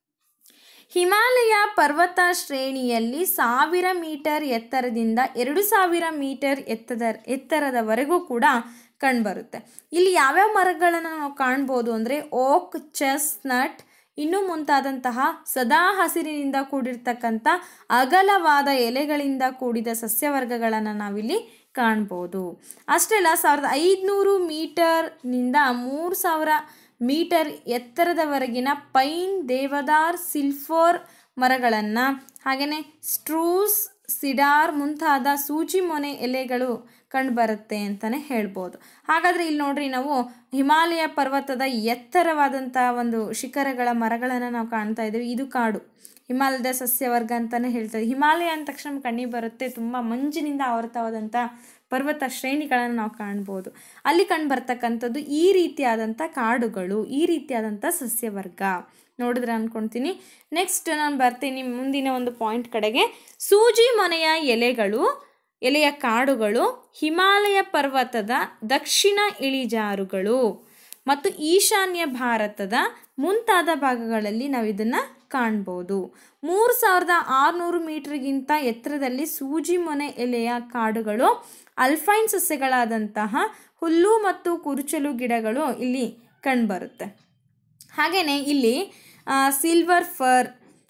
ಹಿಮಾಲಯ ಪರ್ವತ ಶ್ರೇಣಿಯಲ್ಲಿ ಸಾವಿರ ಮೀಟರ್ ಎತ್ತರದಿಂದ ಎರಡು ಸಾವಿರ ಮೀಟರ್ ಎತ್ತದ ಎತ್ತರದವರೆಗೂ ಕೂಡ ಕಂಡುಬರುತ್ತೆ. ಇಲ್ಲಿ ಯಾವ್ಯಾವ ಮರಗಳನ್ನು ನಾವು ಕಾಣ್ಬೋದು ಅಂದರೆ ಓಕ್, ಚೆಸ್ನಟ್, ಇನ್ನೂ ಮುಂತಾದಂತಹ ಸದಾ ಹಸಿರಿನಿಂದ ಕೂಡಿರ್ತಕ್ಕಂಥ ಅಗಲವಾದ ಎಲೆಗಳಿಂದ ಕೂಡಿದ ಸಸ್ಯವರ್ಗಗಳನ್ನು ನಾವಿಲ್ಲಿ ಕಾಣ್ಬೋದು. ಅಷ್ಟೇ ಅಲ್ಲ, ಸಾವಿರದ ಐದುನೂರು ಮೀಟರ್ನಿಂದ ಮೂರು ಸಾವಿರ ಮೀಟರ್ ಎತ್ತರದವರೆಗಿನ ಪೈನ್, ದೇವದಾರ್, ಸಿಲ್ಫೋರ್ ಮರಗಳನ್ನು, ಹಾಗೆಯೇ ಸ್ಟ್ರೂಸ್, ಸಿಡಾರ್ ಮುಂತಾದ ಸೂಜಿ ಮೊನೆ ಎಲೆಗಳು ಕಂಡುಬರುತ್ತೆ ಅಂತಲೇ ಹೇಳ್ಬೋದು. ಹಾಗಾದರೆ ಇಲ್ಲಿ ನೋಡ್ರಿ, ನಾವು ಹಿಮಾಲಯ ಪರ್ವತದ ಎತ್ತರವಾದಂಥ ಒಂದು ಶಿಖರಗಳ ಮರಗಳನ್ನು ನಾವು ಕಾಣ್ತಾ ಇದ್ದೀವಿ. ಇದು ಕಾಡು, ಹಿಮಾಲಯದ ಸಸ್ಯವರ್ಗ ಅಂತಲೇ ಹೇಳ್ತಾರೆ. ಹಿಮಾಲಯ ಅಂದ ತಕ್ಷಣ ಕಣ್ಣಿಗೆ ಬರುತ್ತೆ ತುಂಬ ಮಂಜಿನಿಂದ ಆವೃತವಾದಂಥ ಪರ್ವತ ಶ್ರೇಣಿಗಳನ್ನು ನಾವು ಕಾಣ್ಬೋದು. ಅಲ್ಲಿ ಕಂಡು ಬರ್ತಕ್ಕಂಥದ್ದು ಈ ರೀತಿಯಾದಂಥ ಕಾಡುಗಳು, ಈ ರೀತಿಯಾದಂಥ ಸಸ್ಯವರ್ಗ. ನೋಡಿದ್ರೆ ಅಂದ್ಕೊಳ್ತೀನಿ. ನೆಕ್ಸ್ಟ್ ನಾನು ಬರ್ತೀನಿ ಮುಂದಿನ ಒಂದು ಪಾಯಿಂಟ್ ಕಡೆಗೆ. ಸೂಜಿ ಮೊನೆಯ ಎಲೆಗಳು ಎಲೆಯ ಕಾಡುಗಳು ಹಿಮಾಲಯ ಪರ್ವತದ ದಕ್ಷಿಣ ಇಳಿಜಾರುಗಳು ಮತ್ತು ಈಶಾನ್ಯ ಭಾರತದ ಮುಂತಾದ ಭಾಗಗಳಲ್ಲಿ ನಾವು ಇದನ್ನು ಕಾಣ್ಬೋದು. ಮೂರು ಸಾವಿರದ ಆರುನೂರು ಮೀಟರ್ಗಿಂತ ಎತ್ತರದಲ್ಲಿ ಸೂಜಿ ಮೊನೆ ಎಲೆಯ ಕಾಡುಗಳು, ಅಲ್ಫೈನ್ ಸಸ್ಯಗಳಾದಂತಹ ಹುಲ್ಲು ಮತ್ತು ಕುರುಚಲು ಗಿಡಗಳು ಇಲ್ಲಿ ಕಂಡುಬರುತ್ತೆ. ಹಾಗೆಯೇ ಇಲ್ಲಿ ಸಿಲ್ವರ್ ಫರ್,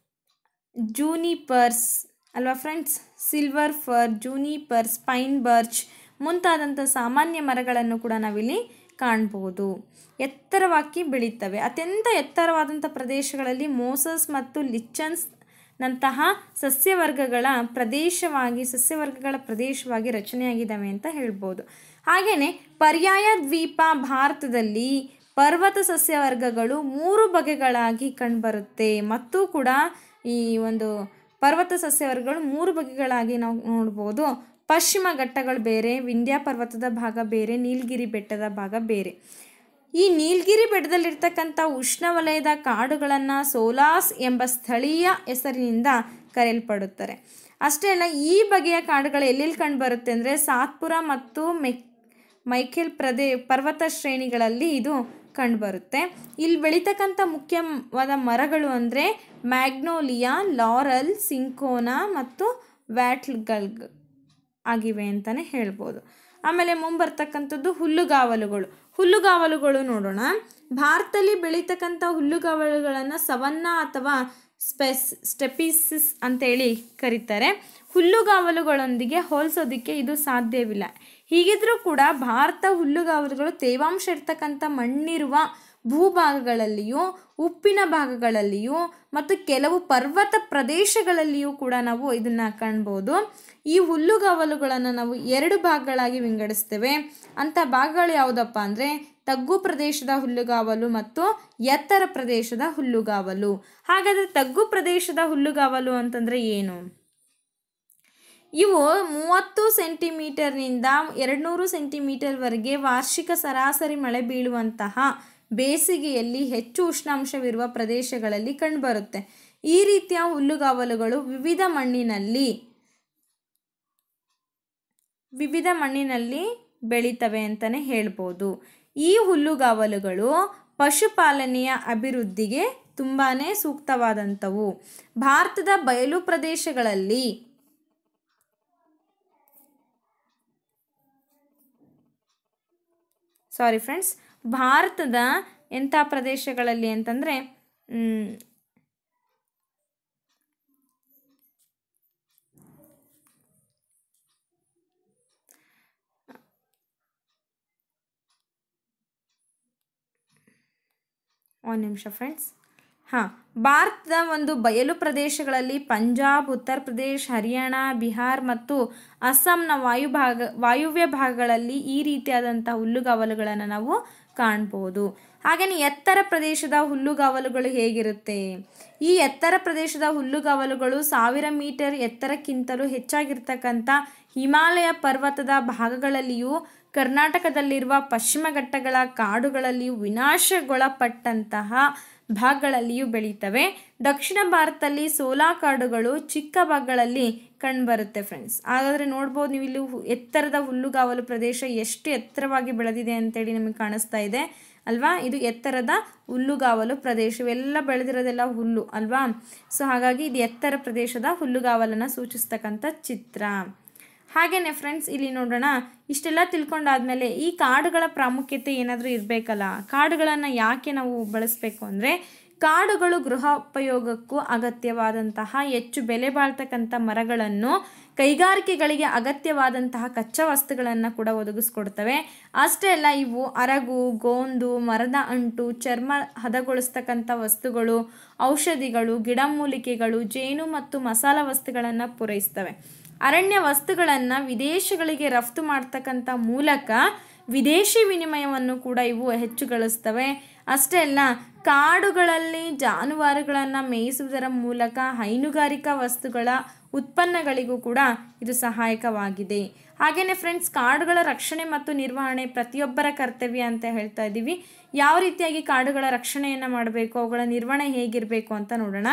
ಜೂನಿಪರ್ಸ್ ಅಲ್ವಾ friends, silver fir, junipers, pine birch ಮುಂತಾದಂಥ ಸಾಮಾನ್ಯ ಮರಗಳನ್ನು ಕೂಡ ನಾವಿಲ್ಲಿ ಕಾಣ್ಬೋದು. ಎತ್ತರವಾಗಿ ಬೆಳೀತವೆ. ಅತ್ಯಂತ ಎತ್ತರವಾದಂಥ ಪ್ರದೇಶಗಳಲ್ಲಿ ಮೋಸಸ್ ಮತ್ತು ಲಿಚನ್ಸ್ ನಂತಹ ಸಸ್ಯವರ್ಗಗಳ ಪ್ರದೇಶವಾಗಿ ಸಸ್ಯವರ್ಗಗಳ ಪ್ರದೇಶವಾಗಿ ರಚನೆಯಾಗಿದ್ದಾವೆ ಅಂತ ಹೇಳ್ಬೋದು. ಹಾಗೆಯೇ ಪರ್ಯಾಯ ದ್ವೀಪ ಭಾರತದಲ್ಲಿ ಪರ್ವತ ಸಸ್ಯವರ್ಗಗಳು ಮೂರು ಬಗೆಗಳಾಗಿ ಕಂಡುಬರುತ್ತೆ. ಮತ್ತು ಕೂಡ ಈ ಒಂದು ಪರ್ವತ ಸಸ್ಯವರ್ಗಗಳು ಮೂರು ಬಗೆಗಳಾಗಿ ನಾವು ನೋಡ್ಬೋದು. ಪಶ್ಚಿಮ ಘಟ್ಟಗಳು ಬೇರೆ, ವಿಂಧ್ಯ ಪರ್ವತದ ಭಾಗ ಬೇರೆ, ನೀಲಗಿರಿ ಬೆಟ್ಟದ ಭಾಗ ಬೇರೆ. ಈ ನೀಲಗಿರಿ ಬೆಟ್ಟದಲ್ಲಿರ್ತಕ್ಕಂಥ ಉಷ್ಣವಲಯದ ಕಾಡುಗಳನ್ನು ಸೋಲಾಸ್ ಎಂಬ ಸ್ಥಳೀಯ ಹೆಸರಿನಿಂದ ಕರೆಯಲ್ಪಡುತ್ತಾರೆ. ಅಷ್ಟೇ ಅಲ್ಲ, ಈ ಬಗೆಯ ಕಾಡುಗಳು ಎಲ್ಲೆಲ್ಲಿ ಕಂಡುಬರುತ್ತೆ ಅಂದರೆ ಸಾತ್ಪುರ ಮತ್ತು ಮೆಕ್ ಮೈಖೇಲ್ ಪ್ರದೇ ಪರ್ವತ ಶ್ರೇಣಿಗಳಲ್ಲಿ ಇದು ಕಂಡುಬರುತ್ತೆ. ಇಲ್ಲಿ ಬೆಳೀತಕ್ಕಂಥ ಮುಖ್ಯವಾದ ಮರಗಳು ಅಂದರೆ ಮ್ಯಾಗ್ನೋಲಿಯಾ, ಲಾರಲ್, ಸಿಂಕೋನಾ ಮತ್ತು ವ್ಯಾಟ್ಲ್ಗಳು ಆಗಿವೆ ಅಂತಲೇ ಹೇಳ್ಬೋದು. ಆಮೇಲೆ ಮುಂಬರ್ತಕ್ಕಂಥದ್ದು ಹುಲ್ಲುಗಾವಲುಗಳು. ಹುಲ್ಲುಗಾವಲುಗಳು ನೋಡೋಣ. ಭಾರತದಲ್ಲಿ ಬೆಳೀತಕ್ಕಂಥ ಹುಲ್ಲುಗಾವಲುಗಳನ್ನು ಸವನ್ನಾ ಅಥವಾ ಸ್ಪೆಸ್ ಸ್ಟೆಪಿಸಿಸ್ ಅಂತೇಳಿ ಕರೀತಾರೆ. ಹುಲ್ಲುಗಾವಲುಗಳೊಂದಿಗೆ ಹೋಲಿಸೋದಕ್ಕೆ ಇದು ಸಾಧ್ಯವಿಲ್ಲ. ಹೀಗಿದ್ರೂ ಕೂಡ ಭಾರತ ಹುಲ್ಲುಗಾವಲುಗಳು ತೇವಾಂಶ ಇರ್ತಕ್ಕಂಥ ಮಣ್ಣಿರುವ ಭೂಭಾಗಗಳಲ್ಲಿಯೂ ಉಪ್ಪಿನ ಭಾಗಗಳಲ್ಲಿಯೂ ಮತ್ತು ಕೆಲವು ಪರ್ವತ ಪ್ರದೇಶಗಳಲ್ಲಿಯೂ ಕೂಡ ನಾವು ಇದನ್ನು ಕಾಣ್ಬೋದು. ಈ ಹುಲ್ಲುಗಾವಲುಗಳನ್ನು ನಾವು ಎರಡು ಭಾಗಗಳಾಗಿ ವಿಂಗಡಿಸ್ತೇವೆ. ಅಂಥ ಭಾಗಗಳು ಯಾವುದಪ್ಪ ಅಂದರೆ ತಗ್ಗು ಪ್ರದೇಶದ ಹುಲ್ಲುಗಾವಲು ಮತ್ತು ಎತ್ತರ ಪ್ರದೇಶದ ಹುಲ್ಲುಗಾವಲು. ಹಾಗಾದರೆ ತಗ್ಗು ಪ್ರದೇಶದ ಹುಲ್ಲುಗಾವಲು ಅಂತಂದರೆ ಏನು? ಇವು ಮೂವತ್ತು ಸೆಂಟಿಮೀಟರ್ನಿಂದ ಎರಡು ನೂರು ಸೆಂಟಿಮೀಟರ್ವರೆಗೆ ವಾರ್ಷಿಕ ಸರಾಸರಿ ಮಳೆ ಬೀಳುವಂತಹ ಬೇಸಿಗೆಯಲ್ಲಿ ಹೆಚ್ಚು ಉಷ್ಣಾಂಶವಿರುವ ಪ್ರದೇಶಗಳಲ್ಲಿ ಕಂಡುಬರುತ್ತೆ. ಈ ರೀತಿಯ ಹುಲ್ಲುಗಾವಲುಗಳು ವಿವಿಧ ಮಣ್ಣಿನಲ್ಲಿ ವಿವಿಧ ಮಣ್ಣಿನಲ್ಲಿ ಬೆಳೀತವೆ ಅಂತಲೇ ಹೇಳ್ಬೋದು. ಈ ಹುಲ್ಲುಗಾವಲುಗಳು ಪಶುಪಾಲನೆಯ ಅಭಿವೃದ್ಧಿಗೆ ತುಂಬಾ ಸೂಕ್ತವಾದಂಥವು. ಭಾರತದ ಬಯಲು ಪ್ರದೇಶಗಳಲ್ಲಿ ಸಾರಿ ಫ್ರೆಂಡ್ಸ್ ಭಾರತದ ಎಂಥ ಪ್ರದೇಶಗಳಲ್ಲಿ ಅಂತಂದರೆ ಒಂದು ನಿಮಿಷ ಫ್ರೆಂಡ್ಸ್ ಹಾಂ ಭಾರತದ ಒಂದು ಬಯಲು ಪ್ರದೇಶಗಳಲ್ಲಿ ಪಂಜಾಬ್, ಉತ್ತರ ಪ್ರದೇಶ್, ಹರಿಯಾಣ, ಬಿಹಾರ್ ಮತ್ತು ಅಸ್ಸಾಂನ ವಾಯುಭಾಗ ವಾಯುವ್ಯ ಭಾಗಗಳಲ್ಲಿ ಈ ರೀತಿಯಾದಂಥ ಹುಲ್ಲುಗಾವಲುಗಳನ್ನು ನಾವು ಕಾಣ್ಬೋದು. ಹಾಗೆಯೇ ಎತ್ತರ ಪ್ರದೇಶದ ಹುಲ್ಲುಗಾವಲುಗಳು ಹೇಗಿರುತ್ತೆ? ಈ ಎತ್ತರ ಪ್ರದೇಶದ ಹುಲ್ಲುಗಾವಲುಗಳು ಸಾವಿರ ಮೀಟರ್ ಎತ್ತರಕ್ಕಿಂತಲೂ ಹೆಚ್ಚಾಗಿರ್ತಕ್ಕಂಥ ಹಿಮಾಲಯ ಪರ್ವತದ ಭಾಗಗಳಲ್ಲಿಯೂ ಕರ್ನಾಟಕದಲ್ಲಿರುವ ಪಶ್ಚಿಮ ಘಟ್ಟಗಳ ಕಾಡುಗಳಲ್ಲಿಯೂ ವಿನಾಶಗೊಳಪಟ್ಟಂತಹ ಭಾಗಗಳಲ್ಲಿಯೂ ಬೆಳೀತವೆ. ದಕ್ಷಿಣ ಭಾರತದಲ್ಲಿ ಸೋಲಾ ಕಾಡುಗಳು ಚಿಕ್ಕ ಭಾಗಗಳಲ್ಲಿ ಕಂಡುಬರುತ್ತೆ ಫ್ರೆಂಡ್ಸ್. ಹಾಗಾದರೆ ನೋಡ್ಬೋದು ನೀವು ಇಲ್ಲಿ ಎತ್ತರದ ಹುಲ್ಲುಗಾವಲು ಪ್ರದೇಶ ಎಷ್ಟು ಎತ್ತರವಾಗಿ ಬೆಳೆದಿದೆ ಅಂತೇಳಿ ನಮಗೆ ಕಾಣಿಸ್ತಾ ಇದೆ ಅಲ್ವಾ? ಇದು ಎತ್ತರದ ಹುಲ್ಲುಗಾವಲು ಪ್ರದೇಶ. ಇವೆಲ್ಲ ಬೆಳೆದಿರೋದೆಲ್ಲ ಹುಲ್ಲು ಅಲ್ವಾ? ಸೊ ಹಾಗಾಗಿ ಇದು ಎತ್ತರ ಪ್ರದೇಶದ ಹುಲ್ಲುಗಾವಲನ್ನು ಸೂಚಿಸ್ತಕ್ಕಂಥ ಚಿತ್ರ. ಹಾಗೆಯೇ ಫ್ರೆಂಡ್ಸ್ ಇಲ್ಲಿ ನೋಡೋಣ, ಇಷ್ಟೆಲ್ಲ ತಿಳ್ಕೊಂಡಾದ್ಮೇಲೆ ಈ ಕಾಡುಗಳ ಪ್ರಾಮುಖ್ಯತೆ ಏನಾದರೂ ಇರಬೇಕಲ್ಲ. ಕಾಡುಗಳನ್ನು ಯಾಕೆ ನಾವು ಬಳಸಬೇಕು ಅಂದರೆ ಕಾಡುಗಳು ಗೃಹೋಪಯೋಗಕ್ಕೂ ಅಗತ್ಯವಾದಂತಹ ಹೆಚ್ಚು ಬೆಲೆ ಬಾಳ್ತಕ್ಕಂಥ ಮರಗಳನ್ನು ಕೈಗಾರಿಕೆಗಳಿಗೆ ಅಗತ್ಯವಾದಂತಹ ಕಚ್ಚಾ ವಸ್ತುಗಳನ್ನು ಕೂಡ ಒದಗಿಸ್ಕೊಡ್ತವೆ. ಅಷ್ಟೇ ಅಲ್ಲ, ಇವು ಅರಗು, ಗೋಂದು, ಮರದ ಅಂಟು, ಚರ್ಮ ಹದಗೊಳಿಸ್ತಕ್ಕಂಥ ವಸ್ತುಗಳು, ಔಷಧಿಗಳು, ಗಿಡಮೂಲಿಕೆಗಳು, ಜೇನು ಮತ್ತು ಮಸಾಲ ವಸ್ತುಗಳನ್ನು ಪೂರೈಸ್ತವೆ. ಅರಣ್ಯ ವಸ್ತುಗಳನ್ನು ವಿದೇಶಗಳಿಗೆ ರಫ್ತು ಮಾಡ್ತಕ್ಕಂಥ ಮೂಲಕ ವಿದೇಶಿ ವಿನಿಮಯವನ್ನು ಕೂಡ ಇವು ಹೆಚ್ಚು ಗಳಿಸ್ತವೆ. ಅಷ್ಟೇ ಅಲ್ಲ, ಕಾಡುಗಳಲ್ಲಿ ಜಾನುವಾರುಗಳನ್ನು ಮೇಯಿಸುವುದರ ಮೂಲಕ ಹೈನುಗಾರಿಕಾ ವಸ್ತುಗಳ ಉತ್ಪನ್ನಗಳಿಗೂ ಕೂಡ ಇದು ಸಹಾಯಕವಾಗಿದೆ. ಹಾಗೆಯೇ ಫ್ರೆಂಡ್ಸ್, ಕಾಡುಗಳ ರಕ್ಷಣೆ ಮತ್ತು ನಿರ್ವಹಣೆ ಪ್ರತಿಯೊಬ್ಬರ ಕರ್ತವ್ಯ ಅಂತ ಹೇಳ್ತಾ ಇದ್ದೀವಿ. ಯಾವ ರೀತಿಯಾಗಿ ಕಾಡುಗಳ ರಕ್ಷಣೆಯನ್ನು ಮಾಡಬೇಕು, ಅವುಗಳ ನಿರ್ವಹಣೆ ಹೇಗಿರಬೇಕು ಅಂತ ನೋಡೋಣ.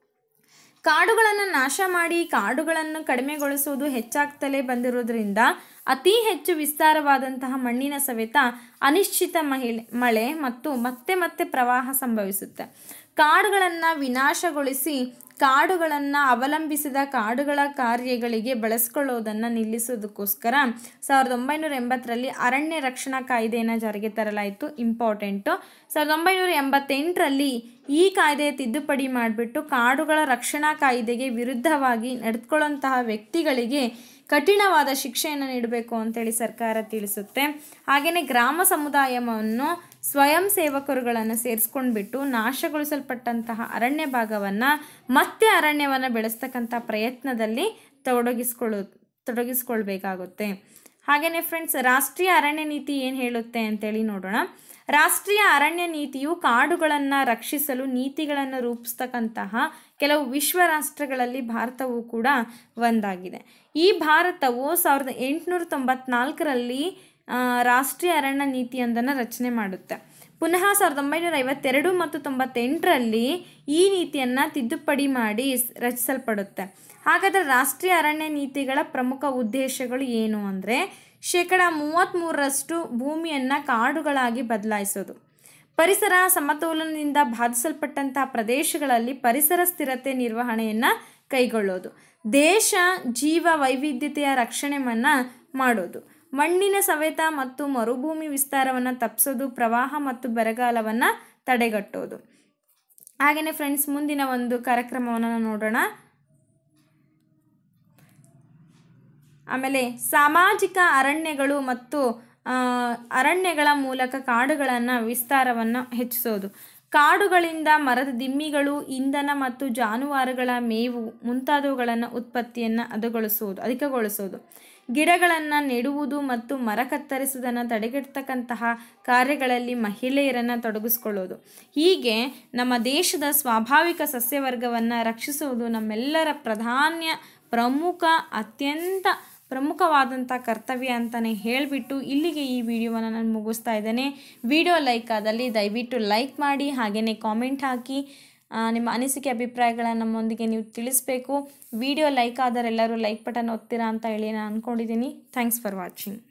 ಕಾಡುಗಳನ್ನು ನಾಶ ಮಾಡಿ ಕಾಡುಗಳನ್ನು ಕಡಿಮೆಗೊಳಿಸುವುದು ಹೆಚ್ಚಾಗ್ತಲೇ ಬಂದಿರೋದ್ರಿಂದ ಅತಿ ಹೆಚ್ಚು ವಿಸ್ತಾರವಾದಂತಹ ಮಣ್ಣಿನ ಸವೆತ, ಅನಿಶ್ಚಿತ ಮಹಿಳೆ ಮಳೆ ಮತ್ತು ಮತ್ತೆ ಮತ್ತೆ ಪ್ರವಾಹ ಸಂಭವಿಸುತ್ತೆ. ಕಾಡುಗಳನ್ನು ವಿನಾಶಗೊಳಿಸಿ ಕಾಡುಗಳನ್ನು ಅವಲಂಬಿಸಿದ ಕಾಡುಗಳ ಕಾರ್ಯಗಳಿಗೆ ಬಳಸ್ಕೊಳ್ಳೋದನ್ನು ನಿಲ್ಲಿಸೋದಕ್ಕೋಸ್ಕರ ಸಾವಿರದ ಒಂಬೈನೂರ ಎಂಬತ್ತರಲ್ಲಿ ಅರಣ್ಯ ರಕ್ಷಣಾ ಕಾಯ್ದೆಯನ್ನು ಜಾರಿಗೆ ತರಲಾಯಿತು. ಇಂಪಾರ್ಟೆಂಟು. ಸಾವಿರದ ಒಂಬೈನೂರ ಎಂಬತ್ತೆಂಟರಲ್ಲಿ ಈ ಕಾಯ್ದೆಯ ತಿದ್ದುಪಡಿ ಮಾಡಿಬಿಟ್ಟು ಕಾಡುಗಳ ರಕ್ಷಣಾ ಕಾಯ್ದೆಗೆ ವಿರುದ್ಧವಾಗಿ ನಡೆದುಕೊಳ್ಳುವಂತಹ ವ್ಯಕ್ತಿಗಳಿಗೆ ಕಠಿಣವಾದ ಶಿಕ್ಷೆಯನ್ನು ನೀಡಬೇಕು ಅಂತೇಳಿ ಸರ್ಕಾರ ತಿಳಿಸುತ್ತೆ. ಹಾಗೆಯೇ ಗ್ರಾಮ ಸಮುದಾಯವನ್ನು ಸ್ವಯಂ ಸೇವಕರುಗಳನ್ನು ಸೇರಿಸ್ಕೊಂಡ್ಬಿಟ್ಟು ನಾಶಗೊಳಿಸಲ್ಪಟ್ಟಂತಹ ಅರಣ್ಯ ಭಾಗವನ್ನು ಮತ್ತೆ ಅರಣ್ಯವನ್ನು ಬೆಳೆಸ್ತಕ್ಕಂಥ ಪ್ರಯತ್ನದಲ್ಲಿ ತೊಡಗಿಸ್ಕೊಳ್ಳೋ ತೊಡಗಿಸ್ಕೊಳ್ಬೇಕಾಗುತ್ತೆ. ಹಾಗೆಯೇ ಫ್ರೆಂಡ್ಸ್, ರಾಷ್ಟ್ರೀಯ ಅರಣ್ಯ ನೀತಿ ಏನು ಹೇಳುತ್ತೆ ಅಂತೇಳಿ ನೋಡೋಣ. ರಾಷ್ಟ್ರೀಯ ಅರಣ್ಯ ನೀತಿಯು ಕಾಡುಗಳನ್ನು ರಕ್ಷಿಸಲು ನೀತಿಗಳನ್ನು ರೂಪಿಸ್ತಕ್ಕಂತಹ ಕೆಲವು ವಿಶ್ವ ರಾಷ್ಟ್ರಗಳಲ್ಲಿ ಭಾರತವು ಕೂಡ ಒಂದಾಗಿದೆ. ಈ ಭಾರತವು ಸಾವಿರದ ಎಂಟುನೂರ ತೊಂಬತ್ನಾಲ್ಕರಲ್ಲಿ ರಾಷ್ಟ್ರೀಯ ಅರಣ್ಯ ನೀತಿಯೊಂದನ್ನು ರಚನೆ ಮಾಡುತ್ತೆ. ಪುನಃ ಸಾವಿರದ ಒಂಬೈನೂರ ಐವತ್ತೆರಡು ಮತ್ತು ತೊಂಬತ್ತೆಂಟರಲ್ಲಿ ಈ ನೀತಿಯನ್ನು ತಿದ್ದುಪಡಿ ಮಾಡಿ ರಚಿಸಲ್ಪಡುತ್ತೆ. ಹಾಗಾದರೆ ರಾಷ್ಟ್ರೀಯ ಅರಣ್ಯ ನೀತಿಗಳ ಪ್ರಮುಖ ಉದ್ದೇಶಗಳು ಏನು ಅಂದರೆ ಶೇಕಡ ಮೂವತ್ತ್ಮೂರರಷ್ಟು ಭೂಮಿಯನ್ನು ಕಾಡುಗಳಾಗಿ ಬದಲಾಯಿಸೋದು, ಪರಿಸರ ಸಮತೋಲನದಿಂದ ಬಾಧಿಸಲ್ಪಟ್ಟಂತಹ ಪ್ರದೇಶಗಳಲ್ಲಿ ಪರಿಸರ ಸ್ಥಿರತೆ ನಿರ್ವಹಣೆಯನ್ನು ಕೈಗೊಳ್ಳೋದು, ದೇಶ ಜೀವ ವೈವಿಧ್ಯತೆಯ ರಕ್ಷಣೆಯನ್ನು ಮಾಡೋದು, ಮಣ್ಣಿನ ಸವೆತ ಮತ್ತು ಮರುಭೂಮಿ ವಿಸ್ತಾರವನ್ನು ತಪ್ಪಿಸೋದು, ಪ್ರವಾಹ ಮತ್ತು ಬರಗಾಲವನ್ನು ತಡೆಗಟ್ಟೋದು. ಹಾಗೆಯೇ ಫ್ರೆಂಡ್ಸ್, ಮುಂದಿನ ಒಂದು ಕಾರ್ಯಕ್ರಮವನ್ನು ನೋಡೋಣ. ಆಮೇಲೆ ಸಾಮಾಜಿಕ ಅರಣ್ಯಗಳು ಮತ್ತು ಅರಣ್ಯಗಳ ಮೂಲಕ ಕಾಡುಗಳನ್ನು ವಿಸ್ತಾರವನ್ನು ಹೆಚ್ಚಿಸೋದು. ಕಾಡುಗಳಿಂದ ಮರದ ದಿಮ್ಮಿಗಳು, ಇಂಧನ ಮತ್ತು ಜಾನುವಾರುಗಳ ಮೇವು ಮುಂತಾದವುಗಳನ್ನು ಉತ್ಪತ್ತಿಯನ್ನು ಅದುಗೊಳಿಸುವುದು ಅಧಿಕಗೊಳಿಸೋದು. ಗಿಡಗಳನ್ನು ನೆಡುವುದು ಮತ್ತು ಮರ ಕತ್ತರಿಸುವುದನ್ನು ತಡೆಗಟ್ಟತಕ್ಕಂತಹ ಕಾರ್ಯಗಳಲ್ಲಿ ಮಹಿಳೆಯರನ್ನು ತೊಡಗಿಸ್ಕೊಳ್ಳೋದು. ಹೀಗೆ ನಮ್ಮ ದೇಶದ ಸ್ವಾಭಾವಿಕ ಸಸ್ಯವರ್ಗವನ್ನು ರಕ್ಷಿಸುವುದು ನಮ್ಮೆಲ್ಲರ ಪ್ರಧಾನ ಪ್ರಮುಖ ಅತ್ಯಂತ ಪ್ರಮುಖವಾದಂಥ ಕರ್ತವ್ಯ ಅಂತಲೇ ಹೇಳಿಬಿಟ್ಟು ಇಲ್ಲಿಗೆ ಈ ವಿಡಿಯೋವನ್ನು ನಾನು ಮುಗಿಸ್ತಾ ಇದ್ದೇನೆ. ವಿಡಿಯೋ ಲೈಕ್ ಆದಲ್ಲಿ ದಯವಿಟ್ಟು ಲೈಕ್ ಮಾಡಿ, ಹಾಗೆಯೇ ಕಾಮೆಂಟ್ ಹಾಕಿ ನಿಮ್ಮ ಅನಿಸಿಕೆ ಅಭಿಪ್ರಾಯಗಳನ್ನು ನಮ್ಮೊಂದಿಗೆ ನೀವು ತಿಳಿಸಬೇಕು. ವಿಡಿಯೋ ಲೈಕ್ ಆದರೆಲ್ಲರೂ ಲೈಕ್ ಬಟನ್ ಒತ್ತೀರಾ ಅಂತ ಹೇಳಿ ನಾನು ಅಂದ್ಕೊಂಡಿದ್ದೀನಿ. Thanks for watching.